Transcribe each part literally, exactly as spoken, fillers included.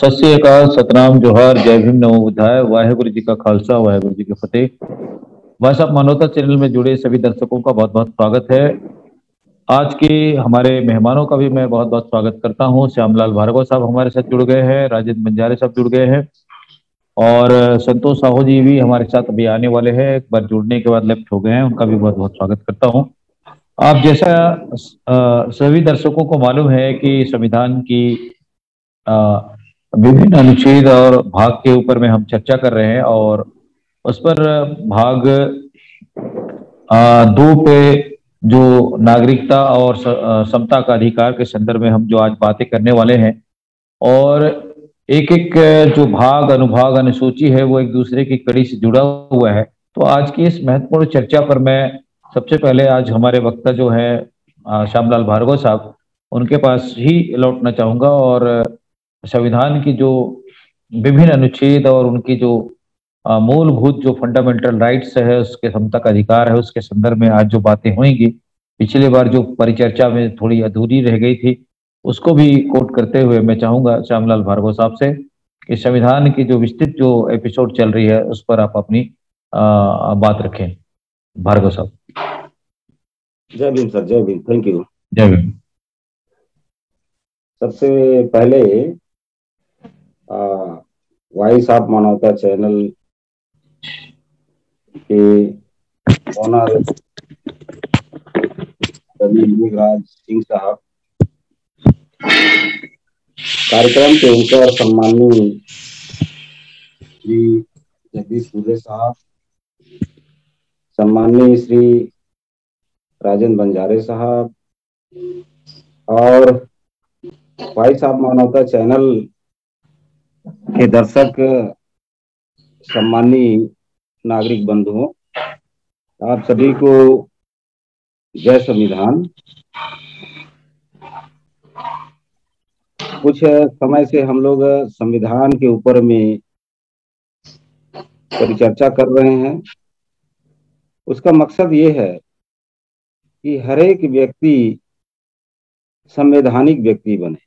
सत श्री अकाल, सतनाम, जोहार, जय भीम, नमो बुद्धाय। वाहेगुरु जी का खालसा, वाहेगुरु जी की फतेह। भाई साहब, मानवता चैनल में जुड़े सभी दर्शकों का बहुत बहुत स्वागत है। आज के हमारे मेहमानों का भी मैं बहुत बहुत स्वागत करता हूं। श्यामलाल भार्गव साहब हमारे साथ जुड़ गए हैं, राजेंद्र बंजारे साहब जुड़ गए हैं और संतोष साहू जी भी हमारे साथ अभी आने वाले हैं। एक बार जुड़ने के बाद लेफ्ट हो गए हैं, उनका भी बहुत बहुत स्वागत करता हूँ। आप जैसा अ, सभी दर्शकों को मालूम है कि संविधान की अ, विभिन्न अनुच्छेद और भाग के ऊपर में हम चर्चा कर रहे हैं और उस पर भाग आ, दो पे जो नागरिकता और स- अ, समता का अधिकार के संदर्भ में हम जो आज बातें करने वाले हैं और एक एक जो भाग, अनुभाग, अनुसूची है वो एक दूसरे की कड़ी से जुड़ा हुआ है। तो आज की इस महत्वपूर्ण चर्चा पर मैं सबसे पहले आज हमारे वक्ता जो है अ, श्यामलाल भार्गव साहब, उनके पास ही लौटना चाहूंगा और संविधान की जो विभिन्न अनुच्छेद और उनकी जो अ, मूलभूत जो फंडामेंटल राइट्स है, उसके समता का अधिकार है, उसके संदर्भ में आज जो बातें होंगी, पिछली बार जो परिचर्चा में थोड़ी अधूरी रह गई थी, उसको भी कोट करते हुए मैं चाहूंगा श्यामलाल भार्गव साहब से कि संविधान की जो विस्तृत जो एपिसोड चल रही है उस पर आप अपनी अ, बात रखें। भार्गव साहब। जय भीम सर, जय भीम। Thank you. जय भीम। सबसे पहले वॉइस ऑफ मानवता चैनल के ओनर रवि सिंह साहब, कार्यक्रम के एंकर सम्माननीय श्री जगदीश सूर्य साहब, सम्माननीय श्री राजेंद्र बंजारे साहब और वॉइस ऑफ मानवता चैनल के दर्शक, सम्माननीय नागरिक बंधुओं, आप सभी को जय संविधान। कुछ समय से हम लोग संविधान के ऊपर में परिचर्चा कर रहे हैं। उसका मकसद ये है कि हर एक व्यक्ति संवैधानिक व्यक्ति बने,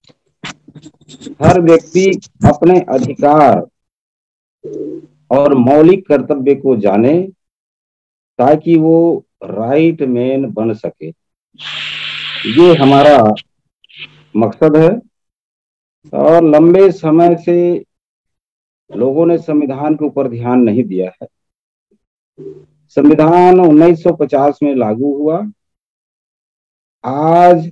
हर व्यक्ति अपने अधिकार और मौलिक कर्तव्य को जाने ताकि वो राइट मैन बन सके। ये हमारा मकसद है और लंबे समय से लोगों ने संविधान के ऊपर ध्यान नहीं दिया है। संविधान उन्नीस सौ पचास में लागू हुआ। आज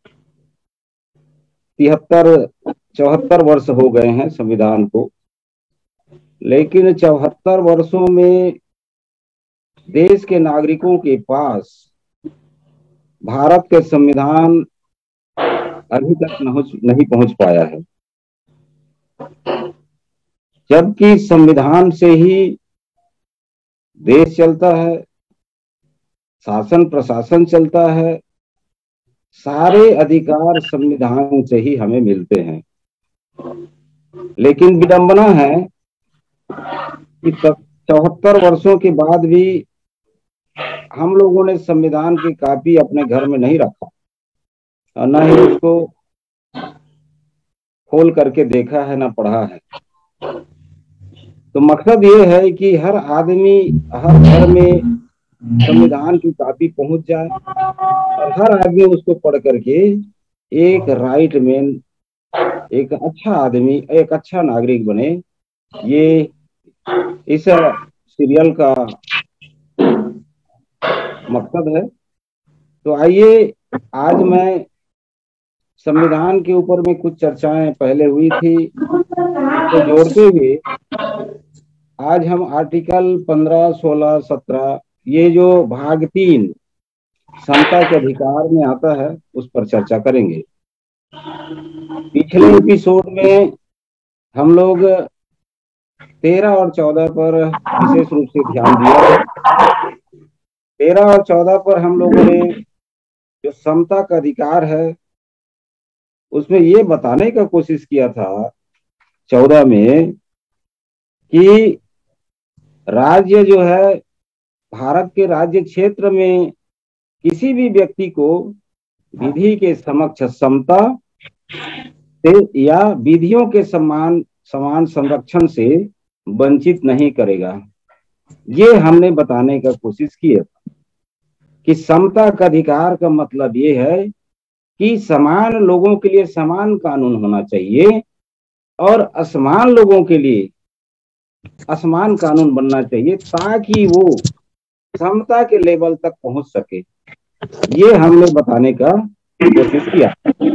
तिहत्तर चौहत्तर वर्ष हो गए हैं संविधान को, लेकिन चौहत्तर वर्षों में देश के नागरिकों के पास भारत के संविधान अभी तक नहीं पहुंच पाया है, जबकि संविधान से ही देश चलता है, शासन प्रशासन चलता है, सारे अधिकार संविधान से ही हमें मिलते हैं। लेकिन विडंबना है कि चौहत्तर वर्षों के बाद भी हम लोगों ने संविधान की कॉपी अपने घर में नहीं रखा और न ही उसको खोल करके देखा है, न पढ़ा है। तो मकसद ये है कि हर आदमी, हर घर में संविधान की कॉपी पहुंच जाए और हर आदमी उसको पढ़ करके एक राइट मैन, एक अच्छा आदमी, एक अच्छा नागरिक बने। ये इस सीरियल का मकसद है। तो आइए, आज मैं संविधान के ऊपर में कुछ चर्चाएं पहले हुई थी, उसको जोड़ते हुए आज हम आर्टिकल पंद्रह, सोलह, सत्रह, ये जो भाग तीन समता के अधिकार में आता है, उस पर चर्चा करेंगे। पिछले एपिसोड में हम लोग तेरह और चौदह पर विशेष रूप से ध्यान दिया। तेरह और चौदह पर हम लोगों ने जो समता का अधिकार है उसमें ये बताने का कोशिश किया था चौदह में कि राज्य जो है, भारत के राज्य क्षेत्र में किसी भी व्यक्ति को विधि के समक्ष समता से या विधियों के समान समान संरक्षण से वंचित नहीं करेगा। ये हमने बताने का कोशिश की है कि समता का अधिकार का मतलब ये है कि समान लोगों के लिए समान कानून होना चाहिए और असमान लोगों के लिए असमान कानून बनना चाहिए, ताकि वो समता के लेवल तक पहुंच सके। ये हमने बताने का कोशिश किया।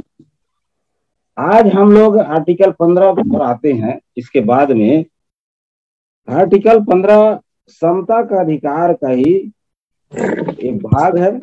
आज हम लोग आर्टिकल पंद्रह पर आते हैं। इसके बाद में आर्टिकल पंद्रह समता का अधिकार का ही एक भाग है।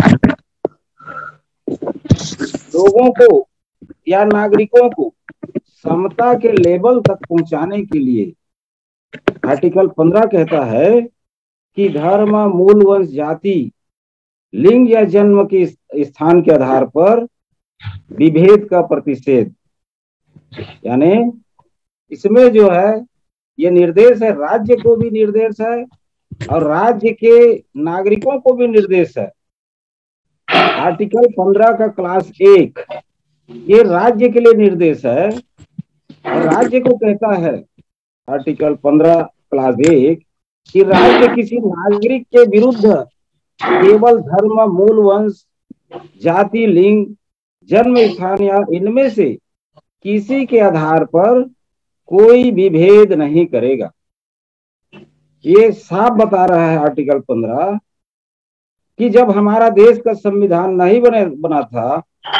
लोगों को या नागरिकों को समता के लेवल तक पहुंचाने के लिए आर्टिकल पंद्रह कहता है कि धर्म, मूल, वंश, जाति, लिंग या जन्म के स्थान के आधार पर विभेद का प्रतिषेध। यानी इसमें जो है ये निर्देश है, राज्य को भी निर्देश है और राज्य के नागरिकों को भी निर्देश है। आर्टिकल पंद्रह का क्लास एक ये राज्य के लिए निर्देश है और राज्य को कहता है आर्टिकल पंद्रह क्लास एक कि राज्य किसी नागरिक के विरुद्ध केवल धर्म, मूल, वंश, जाति, लिंग, जन्म स्थान या इनमें से किसी के आधार पर कोई विभेद नहीं करेगा। ये साफ बता रहा है आर्टिकल पंद्रह कि जब हमारा देश का संविधान नहीं बने बना था,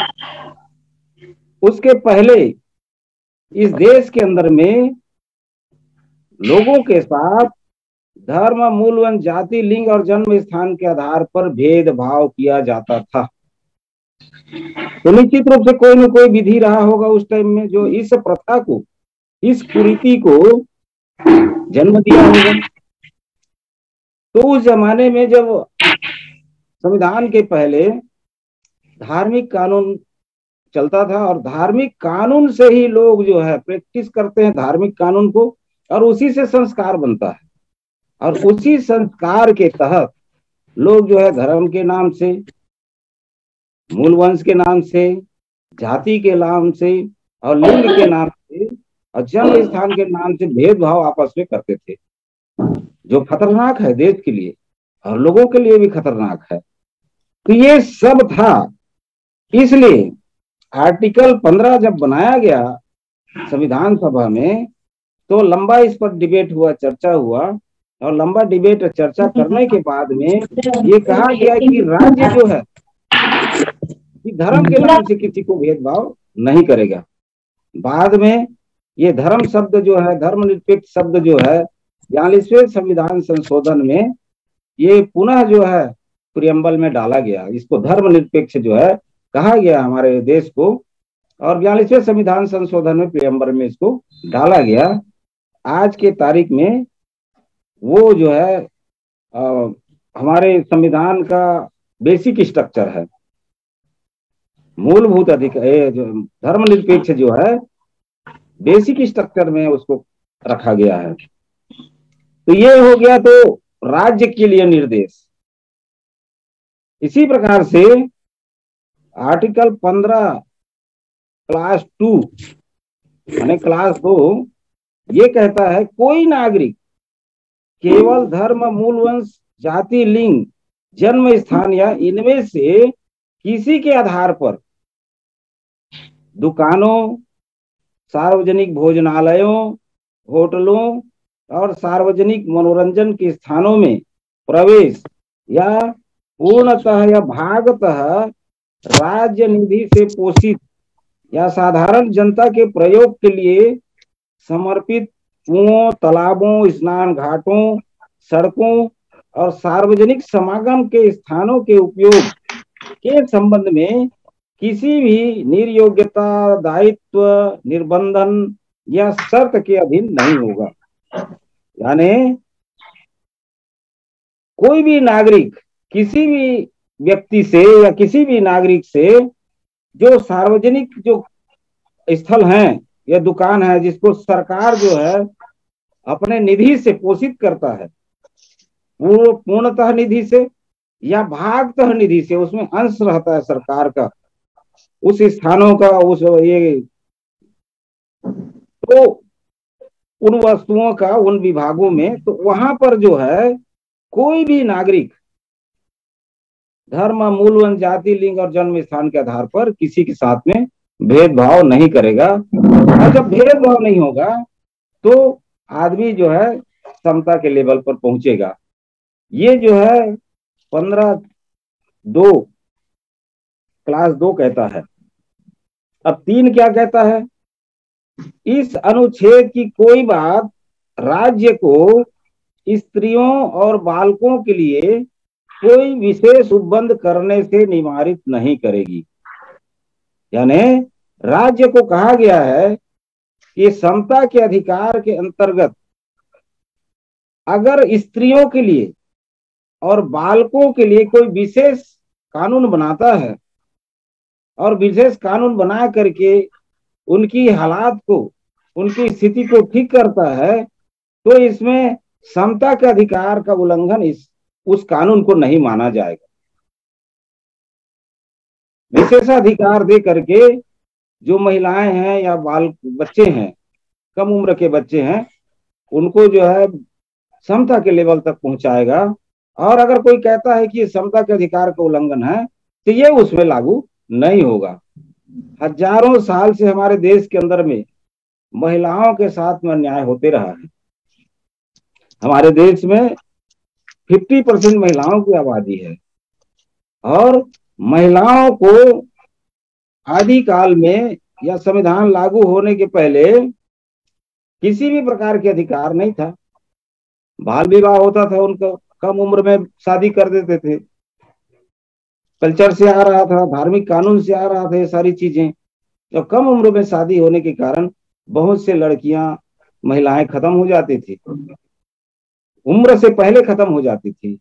उसके पहले इस देश के अंदर में लोगों के साथ धर्म, मूल, वंश, जाति, लिंग और जन्म स्थान के आधार पर भेदभाव किया जाता था। तो निश्चित रूप से कोई न कोई विधि रहा होगा उस टाइम में जो इस प्रथा को, इस कुरीति को जन्म दिया होगा। तो उस जमाने में जब संविधान के पहले धार्मिक कानून चलता था और धार्मिक कानून से ही लोग जो है प्रैक्टिस करते हैं धार्मिक कानून को और उसी से संस्कार बनता है और उसी संस्कार के तहत लोग जो है धर्म के नाम से, मूल वंश के नाम से, जाति के नाम से और लिंग के नाम से और जन्म स्थान के नाम से भेदभाव आपस में करते थे, जो खतरनाक है देश के लिए और लोगों के लिए भी खतरनाक है। तो ये सब था। इसलिए आर्टिकल पंद्रह जब बनाया गया संविधान सभा में तो लंबा इस पर डिबेट हुआ, चर्चा हुआ और लंबा डिबेट चर्चा करने के बाद में ये कहा गया कि राज्य जो है कि धर्म के नाम से किसी को भेदभाव नहीं करेगा। बाद में ये धर्म शब्द जो है, धर्मनिरपेक्ष शब्द जो है बयालीसवें संविधान संशोधन में ये पुनः जो है प्रियम्बल में डाला गया। इसको धर्मनिरपेक्ष जो है कहा गया हमारे देश को और बयालीसवें संविधान संशोधन में प्रियम्बल में इसको डाला गया। आज के तारीख में वो जो है आ, हमारे संविधान का बेसिक स्ट्रक्चर है, मूलभूत अधिकार, जो धर्मनिरपेक्ष जो है बेसिक स्ट्रक्चर में उसको रखा गया है। तो ये हो गया तो राज्य के लिए निर्देश। इसी प्रकार से आर्टिकल पंद्रह क्लास टू यानी क्लास दो ये कहता है कोई नागरिक केवल धर्म, मूल वंश, जाति, लिंग, जन्म स्थान या इनमें से किसी के आधार पर दुकानों, सार्वजनिक भोजनालयों, होटलों और सार्वजनिक मनोरंजन के स्थानों में प्रवेश या पूर्णतः या भागतः राज्य निधि से पोषित या साधारण जनता के प्रयोग के लिए समर्पित कुओं, तालाबों, स्नान घाटों, सड़कों और सार्वजनिक समागम के स्थानों के उपयोग के संबंध में किसी भी निर्योग्यता, दायित्व, निर्बंधन या शर्त के अधीन नहीं होगा। यानी कोई भी नागरिक किसी भी व्यक्ति से या किसी भी नागरिक से जो सार्वजनिक जो स्थल हैं या दुकान है जिसको सरकार जो है अपने निधि से पोषित करता है, वो पूर्णतः निधि से या भागतः निधि से, उसमें अंश रहता है सरकार का, उस स्थानों का, उस ये तो उन वस्तुओं का उन विभागों में, तो वहां पर जो है कोई भी नागरिक धर्म, मूल, जाति, लिंग और जन्म स्थान के आधार पर किसी के साथ में भेदभाव नहीं करेगा। और जब भेदभाव नहीं होगा तो आदमी जो है समता के लेवल पर पहुंचेगा। ये जो है पंद्रह दो क्लास दो कहता है। अब तीन क्या कहता है? इस अनुच्छेद की कोई बात राज्य को स्त्रियों और बालकों के लिए कोई विशेष उपबंध करने से निवारित नहीं करेगी। यानी राज्य को कहा गया है कि समता के अधिकार के अंतर्गत अगर स्त्रियों के लिए और बालकों के लिए कोई विशेष कानून बनाता है और विशेष कानून बना करके उनकी हालात को, उनकी स्थिति को ठीक करता है, तो इसमें समता के अधिकार का उल्लंघन इस उस कानून को नहीं माना जाएगा। विशेषाधिकार दे करके जो महिलाएं हैं या बाल बच्चे हैं, कम उम्र के बच्चे हैं, उनको जो है समता के लेवल तक पहुंचाएगा। और अगर कोई कहता है कि ये समता के अधिकार का उल्लंघन है तो ये उसमें लागू नहीं होगा। हजारों साल से हमारे देश के अंदर में महिलाओं के साथ में अन्याय होते रहा है। हमारे देश में पचास परसेंट महिलाओं की आबादी है और महिलाओं को आदिकाल में या संविधान लागू होने के पहले किसी भी प्रकार के अधिकार नहीं था। बाल विवाह होता था, उनको कम उम्र में शादी कर देते थे। कल्चर से आ रहा था, धार्मिक कानून से आ रहा था ये सारी चीजें। तो कम उम्र में शादी होने के कारण बहुत से लड़कियां, महिलाएं खत्म हो जाती थी, उम्र से पहले खत्म हो जाती थी।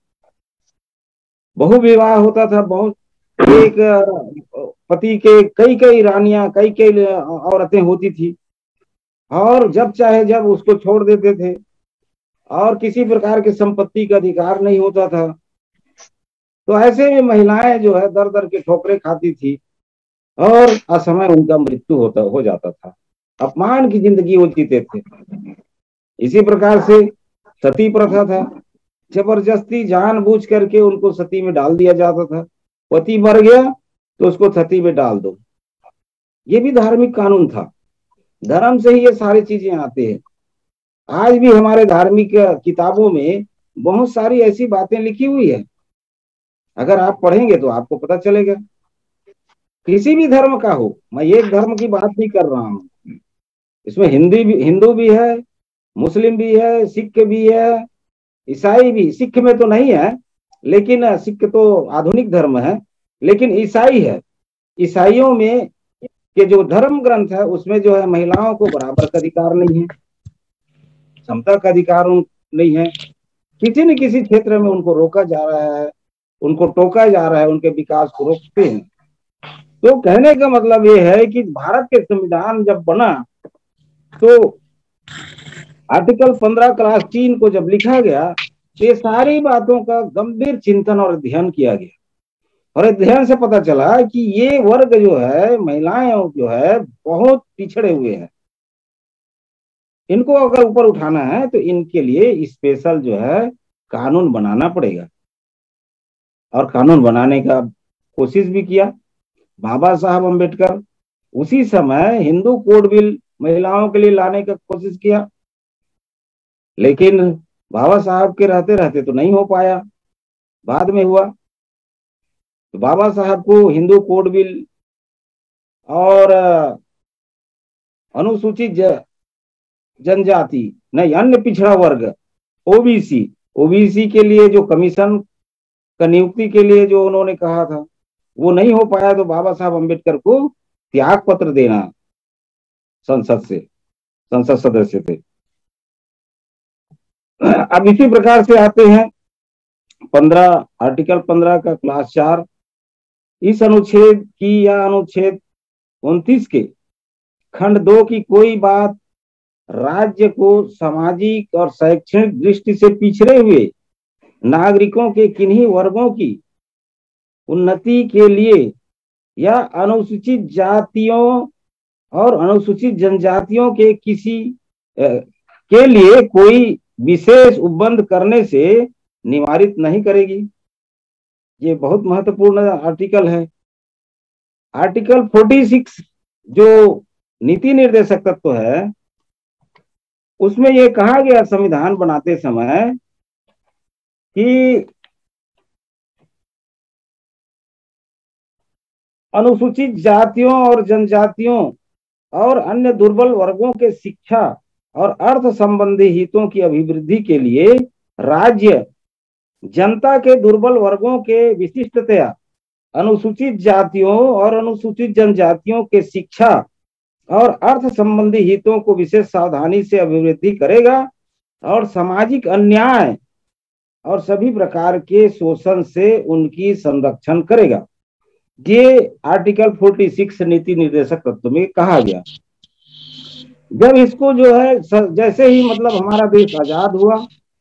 बहु विवाह होता था, बहुत एक पति के कई कई रानियां, कई कई औरतें होती थी और जब चाहे जब उसको छोड़ देते थे और किसी प्रकार की संपत्ति का अधिकार नहीं होता था। तो ऐसे में महिलाएं जो है दर दर के ठोकरें खाती थी और असमय उनका मृत्यु होता हो जाता था। अपमान की जिंदगी वो जीते थे। इसी प्रकार से सती प्रथा था, जबरदस्ती जानबूझ करके उनको सती में डाल दिया जाता था। पति मर गया तो उसको सती में डाल दो, ये भी धार्मिक कानून था। धर्म से ही ये सारी चीजें आती है। आज भी हमारे धार्मिक किताबों में बहुत सारी ऐसी बातें लिखी हुई है, अगर आप पढ़ेंगे तो आपको पता चलेगा। किसी भी धर्म का हो, मैं एक धर्म की बात नहीं कर रहा हूं, इसमें हिंदी भी, हिंदू भी है, मुस्लिम भी है, सिख भी है, ईसाई भी। सिख में तो नहीं है, लेकिन सिख तो आधुनिक धर्म है, लेकिन ईसाई है। ईसाइयों में के जो धर्म ग्रंथ है उसमें जो है महिलाओं को बराबर का अधिकार नहीं है, समता का अधिकार नहीं है। किसी न किसी क्षेत्र में उनको रोका जा रहा है, उनको टोका जा रहा है, उनके विकास को रोकते हैं। तो कहने का मतलब ये है कि भारत के संविधान जब बना तो आर्टिकल पंद्रह क्लास तीन को जब लिखा गया, ये सारी बातों का गंभीर चिंतन और अध्ययन किया गया और अध्ययन से पता चला कि ये वर्ग जो है, महिलाएं जो है, बहुत पिछड़े हुए हैं। इनको अगर ऊपर उठाना है तो इनके लिए स्पेशल जो है कानून बनाना पड़ेगा। और कानून बनाने का कोशिश भी किया बाबा साहब अम्बेडकर। उसी समय हिंदू कोड बिल महिलाओं के लिए लाने का कोशिश किया, लेकिन बाबा साहब के रहते रहते तो नहीं हो पाया, बाद में हुआ। तो बाबा साहब को हिंदू कोड बिल और अनुसूचित जनजाति नहीं, अन्य पिछड़ा वर्ग ओबीसी, ओबीसी के लिए जो कमीशन का नियुक्ति के लिए जो उन्होंने कहा था वो नहीं हो पाया। तो बाबा साहब अम्बेडकर को त्याग पत्र देना संसद से, संसद सदस्य थे। अब इसी प्रकार से आते हैं पंद्रह आर्टिकल पंद्रह का क्लास चार। इस अनुच्छेद की या अनुच्छेद उनतीस के खंड दो की कोई बात राज्य को सामाजिक और शैक्षणिक दृष्टि से पिछड़े हुए नागरिकों के किन्हीं वर्गों की उन्नति के लिए या अनुसूचित जातियों और अनुसूचित जनजातियों के किसी के लिए कोई विशेष उपबंध करने से निवारित नहीं करेगी। ये बहुत महत्वपूर्ण आर्टिकल है। आर्टिकल छियालीस जो नीति निर्देशक तत्व है, उसमें ये कहा गया संविधान बनाते समय कि अनुसूचित जातियों और जनजातियों और अन्य दुर्बल वर्गों के शिक्षा और अर्थ संबंधी हितों की अभिवृद्धि के लिए राज्य जनता के दुर्बल वर्गों के विशिष्टतया अनुसूचित जातियों और अनुसूचित जनजातियों के शिक्षा और अर्थ संबंधी हितों को विशेष सावधानी से अभिवृद्धि करेगा और सामाजिक अन्याय और सभी प्रकार के शोषण से उनकी संरक्षण करेगा। ये आर्टिकल छियालीस नीति निर्देशक तत्व में कहा गया। जब इसको जो है जैसे ही मतलब हमारा देश आजाद हुआ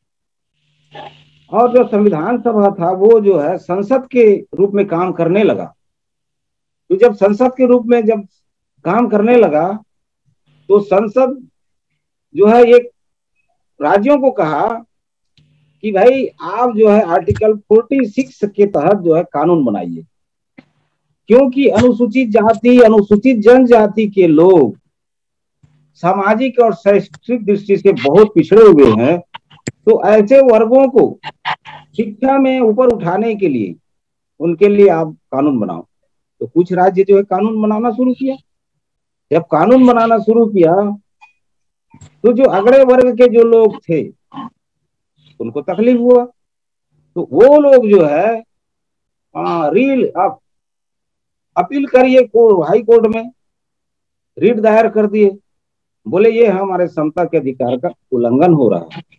और जो संविधान सभा था वो जो है संसद के रूप में काम करने लगा, तो जब संसद के रूप में जब काम करने लगा तो संसद जो है एक राज्यों को कहा कि भाई आप जो है आर्टिकल छियालीस के तहत जो है कानून बनाइए, क्योंकि अनुसूचित जाति अनुसूचित जनजाति के लोग सामाजिक और शैक्षिक दृष्टि से बहुत पिछड़े हुए हैं। तो ऐसे वर्गों को शिक्षा में ऊपर उठाने के लिए उनके लिए आप कानून बनाओ। तो कुछ राज्य जो है कानून बनाना शुरू किया। जब कानून बनाना शुरू किया तो जो अगड़े वर्ग के जो लोग थे उनको तकलीफ हुआ, तो वो लोग जो है आ, रील आप अपील करिए को हाई कोर्ट में रीट दायर कर दिए, बोले ये हमारे समता के अधिकार का उल्लंघन हो रहा है।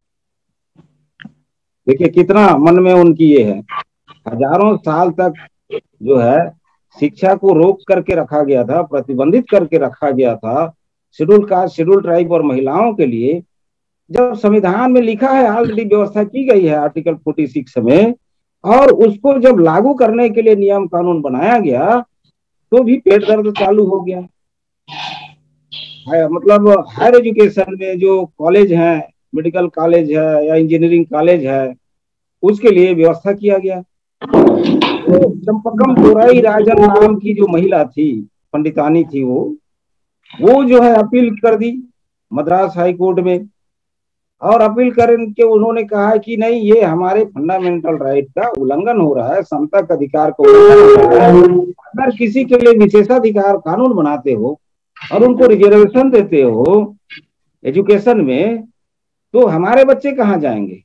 देखिए कितना मन में उनकी ये है। हजारों साल तक जो है शिक्षा को रोक करके रखा गया था, प्रतिबंधित करके रखा गया था शेड्यूल कास्ट, शेड्यूल ट्राइब और महिलाओं के लिए। जब संविधान में लिखा है, ऑलरेडी व्यवस्था की गई है आर्टिकल छियालीस में, और उसको जब लागू करने के लिए नियम कानून बनाया गया तो भी पेट दर्द चालू हो गया। है, मतलब हायर एजुकेशन में जो कॉलेज है, मेडिकल कॉलेज है या इंजीनियरिंग कॉलेज है, उसके लिए व्यवस्था किया गया। तो चंपकम दोराई राजन नाम की जो महिला थी, पंडितानी थी, वो वो जो है अपील कर दी मद्रास हाई कोर्ट में, और अपील करके उन्होंने कहा कि नहीं, ये हमारे फंडामेंटल राइट का उल्लंघन हो रहा है, समता का अधिकार को उल्लंघन हो रहा है। अगर किसी के लिए विशेषाधिकार कानून बनाते हो और उनको रिजर्वेशन देते हो एजुकेशन में, तो हमारे बच्चे कहाँ जाएंगे।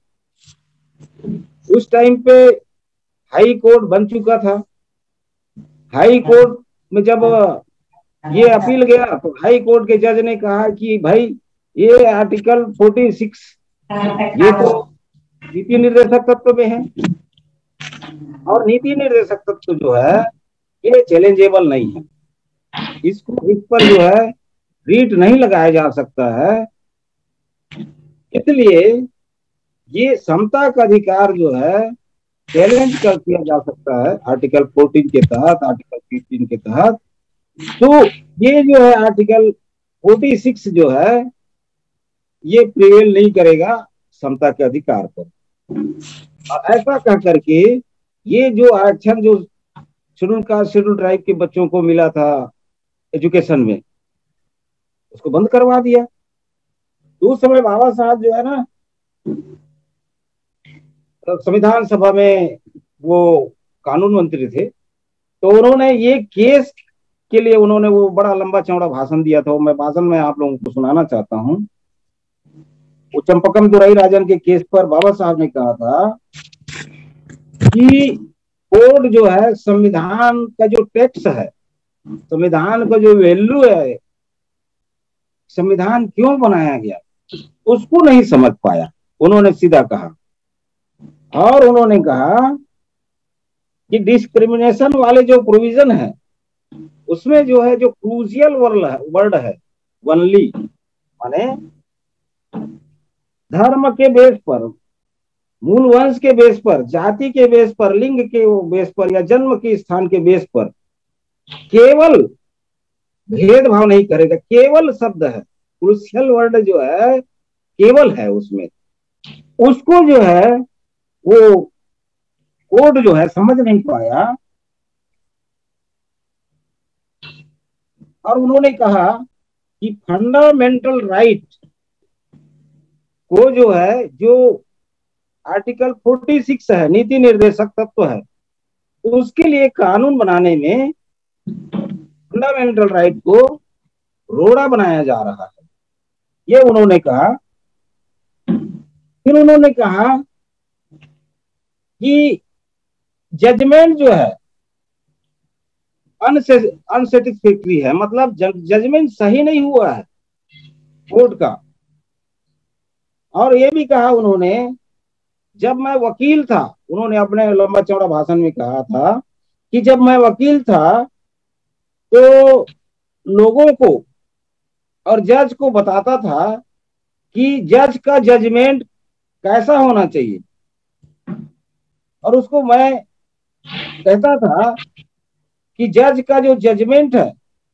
उस टाइम पे हाई कोर्ट बन चुका था। हाई कोर्ट में जब ये अपील गया तो हाई कोर्ट के जज ने कहा कि भाई ये आर्टिकल छियालीस ये तो नीति निर्देशक तत्व में है, और नीति निर्देशक तत्व जो है ये चैलेंजेबल नहीं है, इसको इस पर जो है रीट नहीं लगाया जा सकता है। इसलिए ये समता का अधिकार जो है चैलेंज कर किया जा सकता है आर्टिकल चौदह के तहत, आर्टिकल पंद्रह के तहत। तो ये जो है आर्टिकल छियालीस जो है ये प्रिवेल नहीं करेगा समता के अधिकार पर। और ऐसा कह करके ये जो आरक्षण जो शेड्यूल कास्ट, शेड्यूल ट्राइब के बच्चों को मिला था एजुकेशन में, उसको बंद करवा दिया। तो उस समय बाबा साहब जो है ना संविधान सभा में वो कानून मंत्री थे, तो उन्होंने ये केस के लिए उन्होंने वो बड़ा लंबा चौड़ा भाषण दिया था। मैं भाषण में आप लोगों को सुनाना चाहता हूँ। वो चंपकम दोराई राजन के केस पर बाबा साहब ने कहा था कि कोर्ट जो है संविधान का जो टेक्स्ट है, संविधान का जो वैल्यू है, संविधान क्यों बनाया गया, उसको नहीं समझ पाया। उन्होंने सीधा कहा, और उन्होंने कहा कि डिस्क्रिमिनेशन वाले जो प्रोविजन है उसमें जो है जो क्रूशियल वर्ड है वनली, माने धर्म के बेस पर, मूल वंश के बेस पर, जाति के बेस पर, लिंग के बेस पर या जन्म के स्थान के बेस पर केवल भेदभाव नहीं करेगा। केवल शब्द है, क्रूशियल वर्ड जो है केवल है उसमें, उसको जो है वो कोड जो है समझ नहीं पाया, और उन्होंने कहा कि फंडामेंटल राइट को जो है, जो आर्टिकल छियालीस है, नीति निर्देशक तत्व है, उसके लिए कानून बनाने में फंडामेंटल राइट को रोड़ा बनाया जा रहा है, ये उन्होंने कहा। फिर उन्होंने कहा कि जजमेंट जो है अनसेटिस्फैक्ट्री है, मतलब जजमेंट सही नहीं हुआ है कोर्ट का। और ये भी कहा उन्होंने, जब मैं वकील था, उन्होंने अपने लंबा चौड़ा भाषण में कहा था कि जब मैं वकील था तो लोगों को और जज को बताता था कि जज का जजमेंट कैसा होना चाहिए, और उसको मैं कहता था कि जज का जो जजमेंट है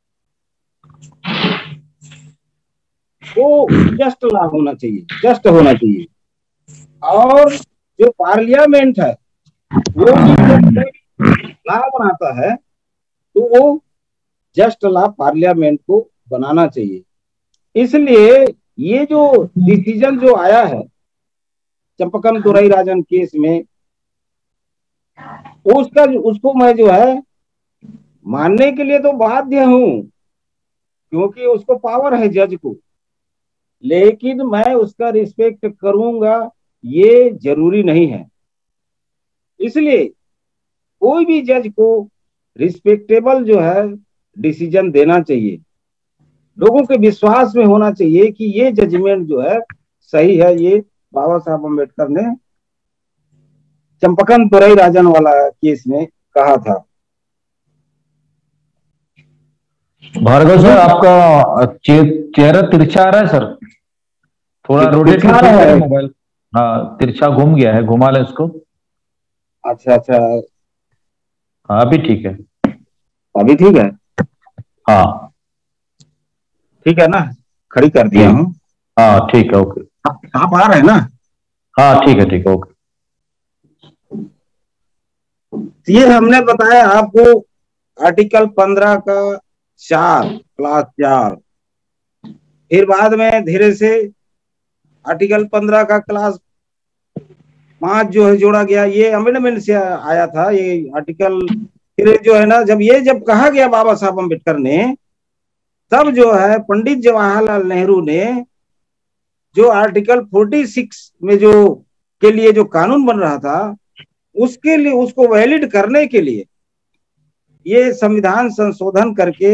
वो जस्ट लॉ होना चाहिए, जस्ट होना चाहिए। और जो पार्लियामेंट है वो लॉ बनाता है तो वो जस्ट लॉ पार्लियामेंट को बनाना चाहिए। इसलिए ये जो डिसीजन जो आया है चंपकम तुरई राजन केस में, उसका उसको मैं जो है मानने के लिए तो बाध्य हूं, क्योंकि उसको पावर है जज को, लेकिन मैं उसका रिस्पेक्ट करूंगा ये जरूरी नहीं है। इसलिए कोई भी जज को रिस्पेक्टेबल जो है डिसीजन देना चाहिए, लोगों के विश्वास में होना चाहिए कि ये जजमेंट जो है सही है। ये बाबा साहब अम्बेडकर ने चंपकन तुरई राजन वाला केस में कहा था। भार्गव सर, आपका चेहरा तिरछा आ रहा है सर, थोड़ा रोटेट कीजिए मोबाइल। हाँ, तिरछा घूम गया है, घुमा ले इसको। अच्छा अच्छा, हाँ अभी ठीक है, अभी ठीक है। हाँ ठीक है ना, खड़ी कर दिया हूँ। हाँ ठीक है, ओके। आप आ रहे हैं ना? हाँ ठीक है, ठीक है, ओके। ये हमने बताया आपको आर्टिकल पंद्रह का चार क्लास चार, फिर बाद में धीरे से आर्टिकल पंद्रह का क्लास पांच जो है जोड़ा गया, ये अमेंडमेंट से आया था ये आर्टिकल। फिर जो है ना, जब ये जब कहा गया बाबा साहब अम्बेडकर ने, तब जो है पंडित जवाहरलाल नेहरू ने जो आर्टिकल छियालीस में जो के लिए जो कानून बन रहा था, उसके लिए, उसको वैलिड करने के लिए ये संविधान संशोधन करके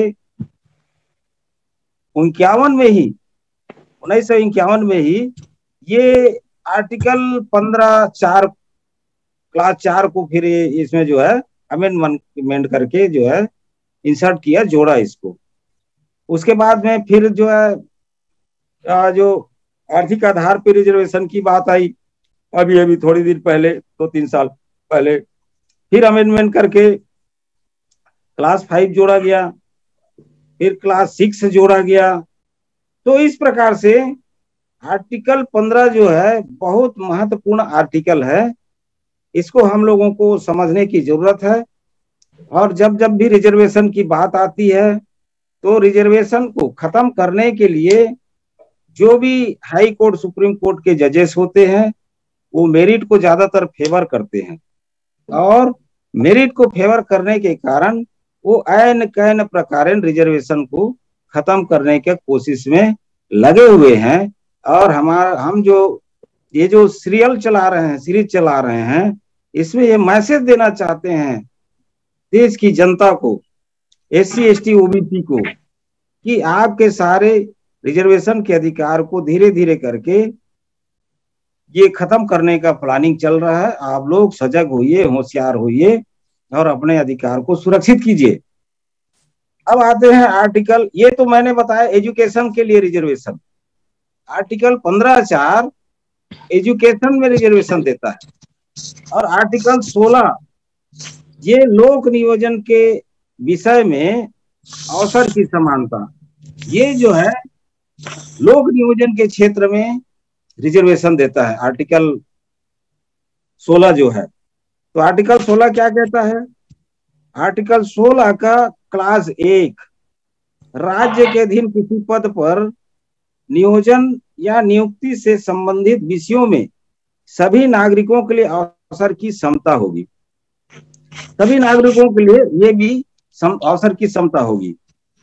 इक्यावन में ही उन्नीस सौ इक्यावन में ही ये आर्टिकल पंद्रह चार क्लास चार को फिर इसमें जो है अमेंडमेंट करके जो है इंसर्ट किया, जोड़ा इसको। उसके बाद में फिर जो है जो आर्थिक आधार पर रिजर्वेशन की बात आई अभी अभी थोड़ी देर पहले, दो तीन साल पहले, फिर अमेंडमेंट करके क्लास फाइव जोड़ा गया, फिर क्लास सिक्स जोड़ा गया। तो इस प्रकार से आर्टिकल पंद्रह जो है बहुत महत्वपूर्ण आर्टिकल है, इसको हम लोगों को समझने की जरूरत है। और जब जब भी रिजर्वेशन की बात आती है तो रिजर्वेशन को खत्म करने के लिए जो भी हाई कोर्ट सुप्रीम कोर्ट के जजेस होते हैं वो मेरिट को ज्यादातर फेवर करते हैं, और मेरिट को फेवर करने के कारण वो ऐन कैन प्रकारेण रिजर्वेशन को खत्म करने के कोशिश में लगे हुए हैं। और हमारा हम जो ये जो सीरियल चला रहे हैं, सीरीज चला रहे हैं, इसमें ये मैसेज देना चाहते हैं देश की जनता को, S C S T OBC को, कि आपके सारे रिजर्वेशन के अधिकार को धीरे धीरे करके ये खत्म करने का प्लानिंग चल रहा है। आप लोग सजग होइए, होशियार होइए और अपने अधिकार को सुरक्षित कीजिए। अब आते हैं आर्टिकल, ये तो मैंने बताया एजुकेशन के लिए रिजर्वेशन। आर्टिकल पंद्रह चार एजुकेशन में रिजर्वेशन देता है, और आर्टिकल सोलह ये लोक नियोजन के विषय में अवसर की समानता, ये जो है लोक नियोजन के क्षेत्र में रिजर्वेशन देता है आर्टिकल सोलह जो है। तो आर्टिकल सोलह क्या कहता है? आर्टिकल सोलह का क्लास एक, राज्य के अधीन किसी पद पर नियोजन या नियुक्ति से संबंधित विषयों में सभी नागरिकों के लिए अवसर की समता होगी। सभी नागरिकों के लिए ये भी सम, अवसर की समता होगी।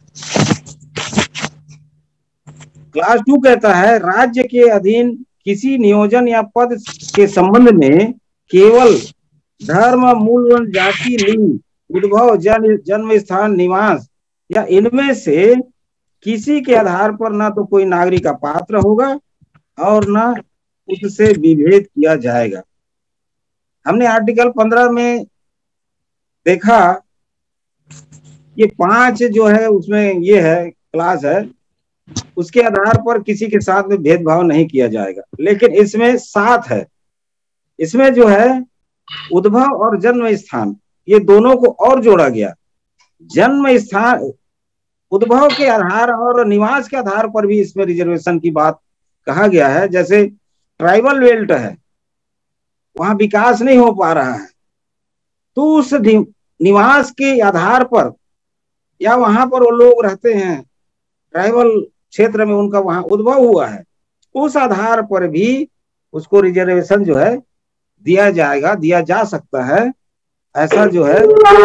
क्लास टू कहता है राज्य के अधीन किसी नियोजन या पद के संबंध में केवल धर्म, मूल, जाति, लिंग, उद्भव, जन जन्म स्थान, निवास या इनमें से किसी के आधार पर ना तो कोई नागरिक का पात्र होगा और ना उससे विभेद किया जाएगा। हमने आर्टिकल पंद्रह में देखा ये पांच जो है उसमें ये है क्लास है, उसके आधार पर किसी के साथ में भेदभाव नहीं किया जाएगा। लेकिन इसमें सात है, इसमें जो है उद्भव और जन्म स्थान ये दोनों को और जोड़ा गया। जन्म स्थान, उद्भव के आधार और निवास के आधार पर भी इसमें रिजर्वेशन की बात कहा गया है। जैसे ट्राइबल बेल्ट है, वहां विकास नहीं हो पा रहा है, तो उस निवास के आधार पर या वहां पर वो लोग रहते हैं ट्राइबल क्षेत्र में, उनका वहां उद्भव हुआ है, उस आधार पर भी उसको रिजर्वेशन जो है दिया जाएगा, दिया जा सकता है। ऐसा जो है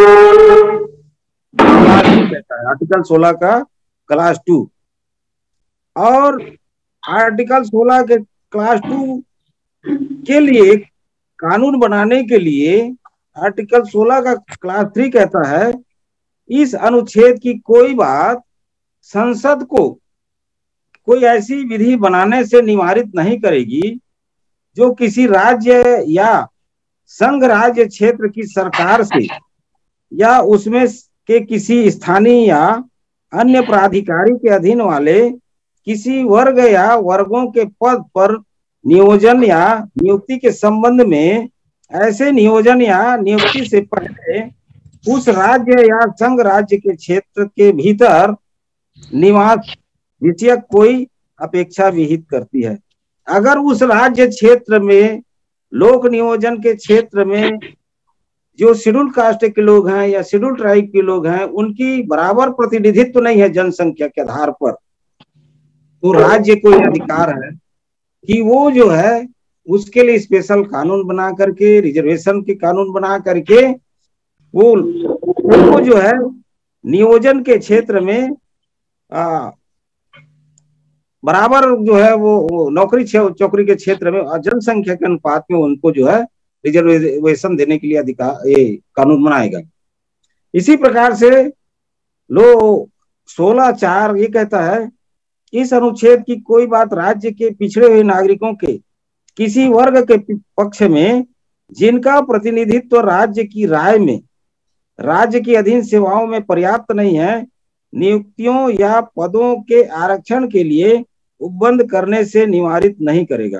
कहता है आर्टिकल सोलह का क्लास टू। और आर्टिकल सोलह के क्लास टू के लिए कानून बनाने के लिए आर्टिकल सोलह का क्लास थ्री कहता है इस अनुच्छेद की कोई बात संसद को कोई ऐसी विधि बनाने से निवारित नहीं करेगी जो किसी राज्य या संघ राज्य क्षेत्र की सरकार से या उसमें के किसी स्थानीय या अन्य प्राधिकारी के अधीन वाले किसी वर्ग या वर्गों के पद पर नियोजन या नियुक्ति के संबंध में ऐसे नियोजन या नियुक्ति से पहले उस राज्य या संघ राज्य के क्षेत्र के भीतर निवास विषयक कोई अपेक्षा विहित करती है। अगर उस राज्य क्षेत्र में लोक नियोजन के क्षेत्र में जो शेड्यूल कास्ट के लोग हैं या शेड्यूल ट्राइब के लोग हैं उनकी बराबर प्रतिनिधित्व तो नहीं है जनसंख्या के आधार पर, तो राज्य को यह अधिकार है कि वो जो है उसके लिए स्पेशल कानून बना करके, रिजर्वेशन के कानून बना करके वो उनको जो है नियोजन के क्षेत्र में आ, बराबर जो है वो, वो नौकरी चौकरी के क्षेत्र में जनसंख्या के अनुपात में उनको जो है रिजर्वेशन देने के लिए अधिकार ये कानून बनाएगा। इसी प्रकार से लो सोलह चार ये कहता है इस अनुच्छेद की कोई बात राज्य के पिछड़े हुए नागरिकों के किसी वर्ग के पक्ष में जिनका प्रतिनिधित्व राज्य की राय में राज्य की अधीन सेवाओं में पर्याप्त नहीं है, नियुक्तियों या पदों के आरक्षण के लिए उपबंध करने से निवारित नहीं करेगा।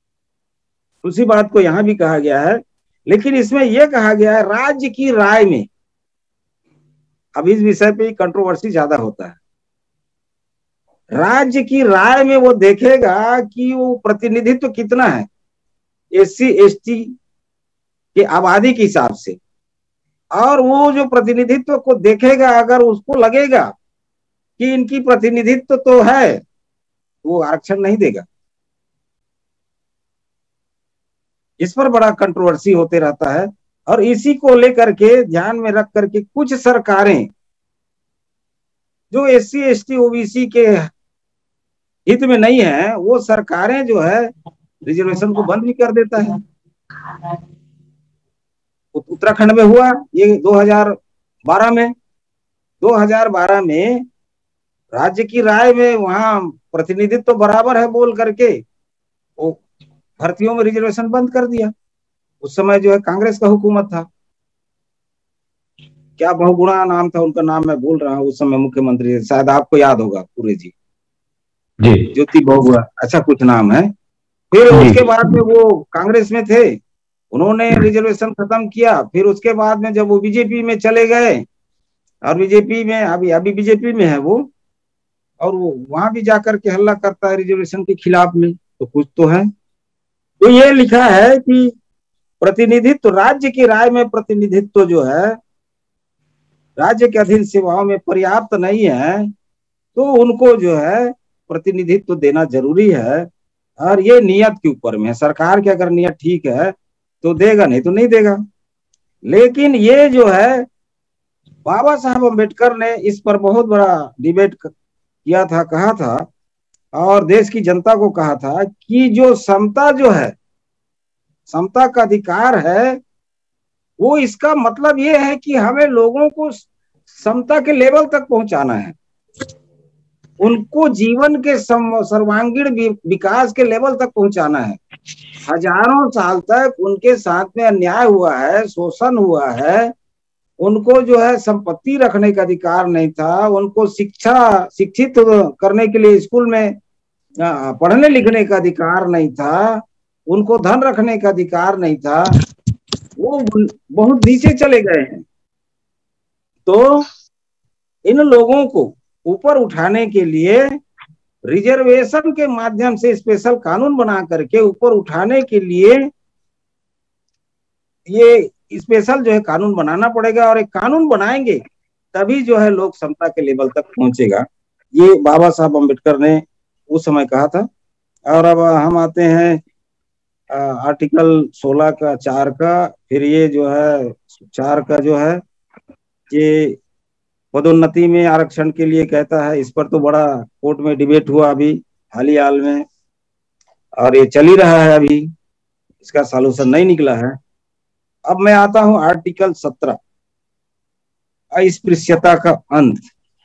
उसी बात को यहां भी कहा गया है, लेकिन इसमें यह कहा गया है राज्य की राय में। अब इस विषय पे कंट्रोवर्सी ज्यादा होता है। राज्य की राय में वो देखेगा कि वो प्रतिनिधित्व कितना है एससी एसटी के आबादी के हिसाब से, और वो जो प्रतिनिधित्व को देखेगा अगर उसको लगेगा कि इनकी प्रतिनिधित्व तो है, वो आरक्षण नहीं देगा। इस पर बड़ा कंट्रोवर्सी होते रहता है और इसी को लेकर के ध्यान में रख करके कुछ सरकारें जो एससी एसटी ओबीसी के हित में नहीं है वो सरकारें जो है रिजर्वेशन को बंद भी कर देता है। उत्तराखंड में हुआ ये दो हज़ार बारह में दो हज़ार बारह में राज्य की राय में वहां प्रतिनिधित्व तो बराबर है बोल करके वो भर्तियों में रिजर्वेशन बंद कर दिया। उस समय जो है कांग्रेस का हुकूमत था, क्या बहुगुणा नाम था उनका, नाम मैं भूल रहा हूँ, उस समय मुख्यमंत्री, शायद आपको याद होगा पूरे जी जी ज्योति बहुगुणा, अच्छा कुछ नाम है। फिर उसके बाद में वो कांग्रेस में थे, उन्होंने रिजर्वेशन खत्म किया। फिर उसके बाद में जब वो बीजेपी में चले गए और बीजेपी में अभी अभी बीजेपी में है वो, और वो वहां भी जाकर के हल्ला करता है रिजर्वेशन के खिलाफ में, तो कुछ तो है। तो ये लिखा है कि प्रतिनिधित्व, राज्य की राय में प्रतिनिधित्व जो है राज्य के अधीन सेवाओं में पर्याप्त नहीं है, तो उनको जो है प्रतिनिधित्व देना जरूरी है। और ये नियत के ऊपर में है, सरकार की अगर नियत ठीक है तो देगा, नहीं तो नहीं देगा। लेकिन ये जो है बाबा साहब अम्बेडकर ने इस पर बहुत बड़ा डिबेट किया था, कहा था, और देश की जनता को कहा था कि जो समता जो है, समता का अधिकार है, वो इसका मतलब ये है कि हमें लोगों को समता के लेवल तक पहुंचाना है, उनको जीवन के सर्वांगीण विकास के लेवल तक पहुंचाना है। हजारों साल तक उनके साथ में अन्याय हुआ है, शोषण हुआ है, उनको जो है संपत्ति रखने का अधिकार नहीं था, उनको शिक्षा शिक्षित करने के लिए स्कूल में पढ़ने लिखने का अधिकार नहीं था, उनको धन रखने का अधिकार नहीं था, वो बहुत नीचे चले गए हैं। तो इन लोगों को ऊपर उठाने के लिए रिजर्वेशन के माध्यम से स्पेशल कानून बना करके ऊपर उठाने के लिए ये स्पेशल जो है कानून बनाना पड़ेगा, और एक कानून बनाएंगे तभी जो है लोक समता के लेवल तक पहुंचेगा। ये बाबा साहब अम्बेडकर ने उस समय कहा था। और अब हम आते हैं आर्टिकल सोलह का चार का, फिर ये जो है चार का जो है ये पदोन्नति में आरक्षण के लिए कहता है। इस पर तो बड़ा कोर्ट में डिबेट हुआ अभी हाल ही हाल में, और ये चल ही रहा है, अभी इसका सॉल्यूशन नहीं निकला है। अब मैं आता हूं आर्टिकल सत्रह, अस्पृश्यता का अंत।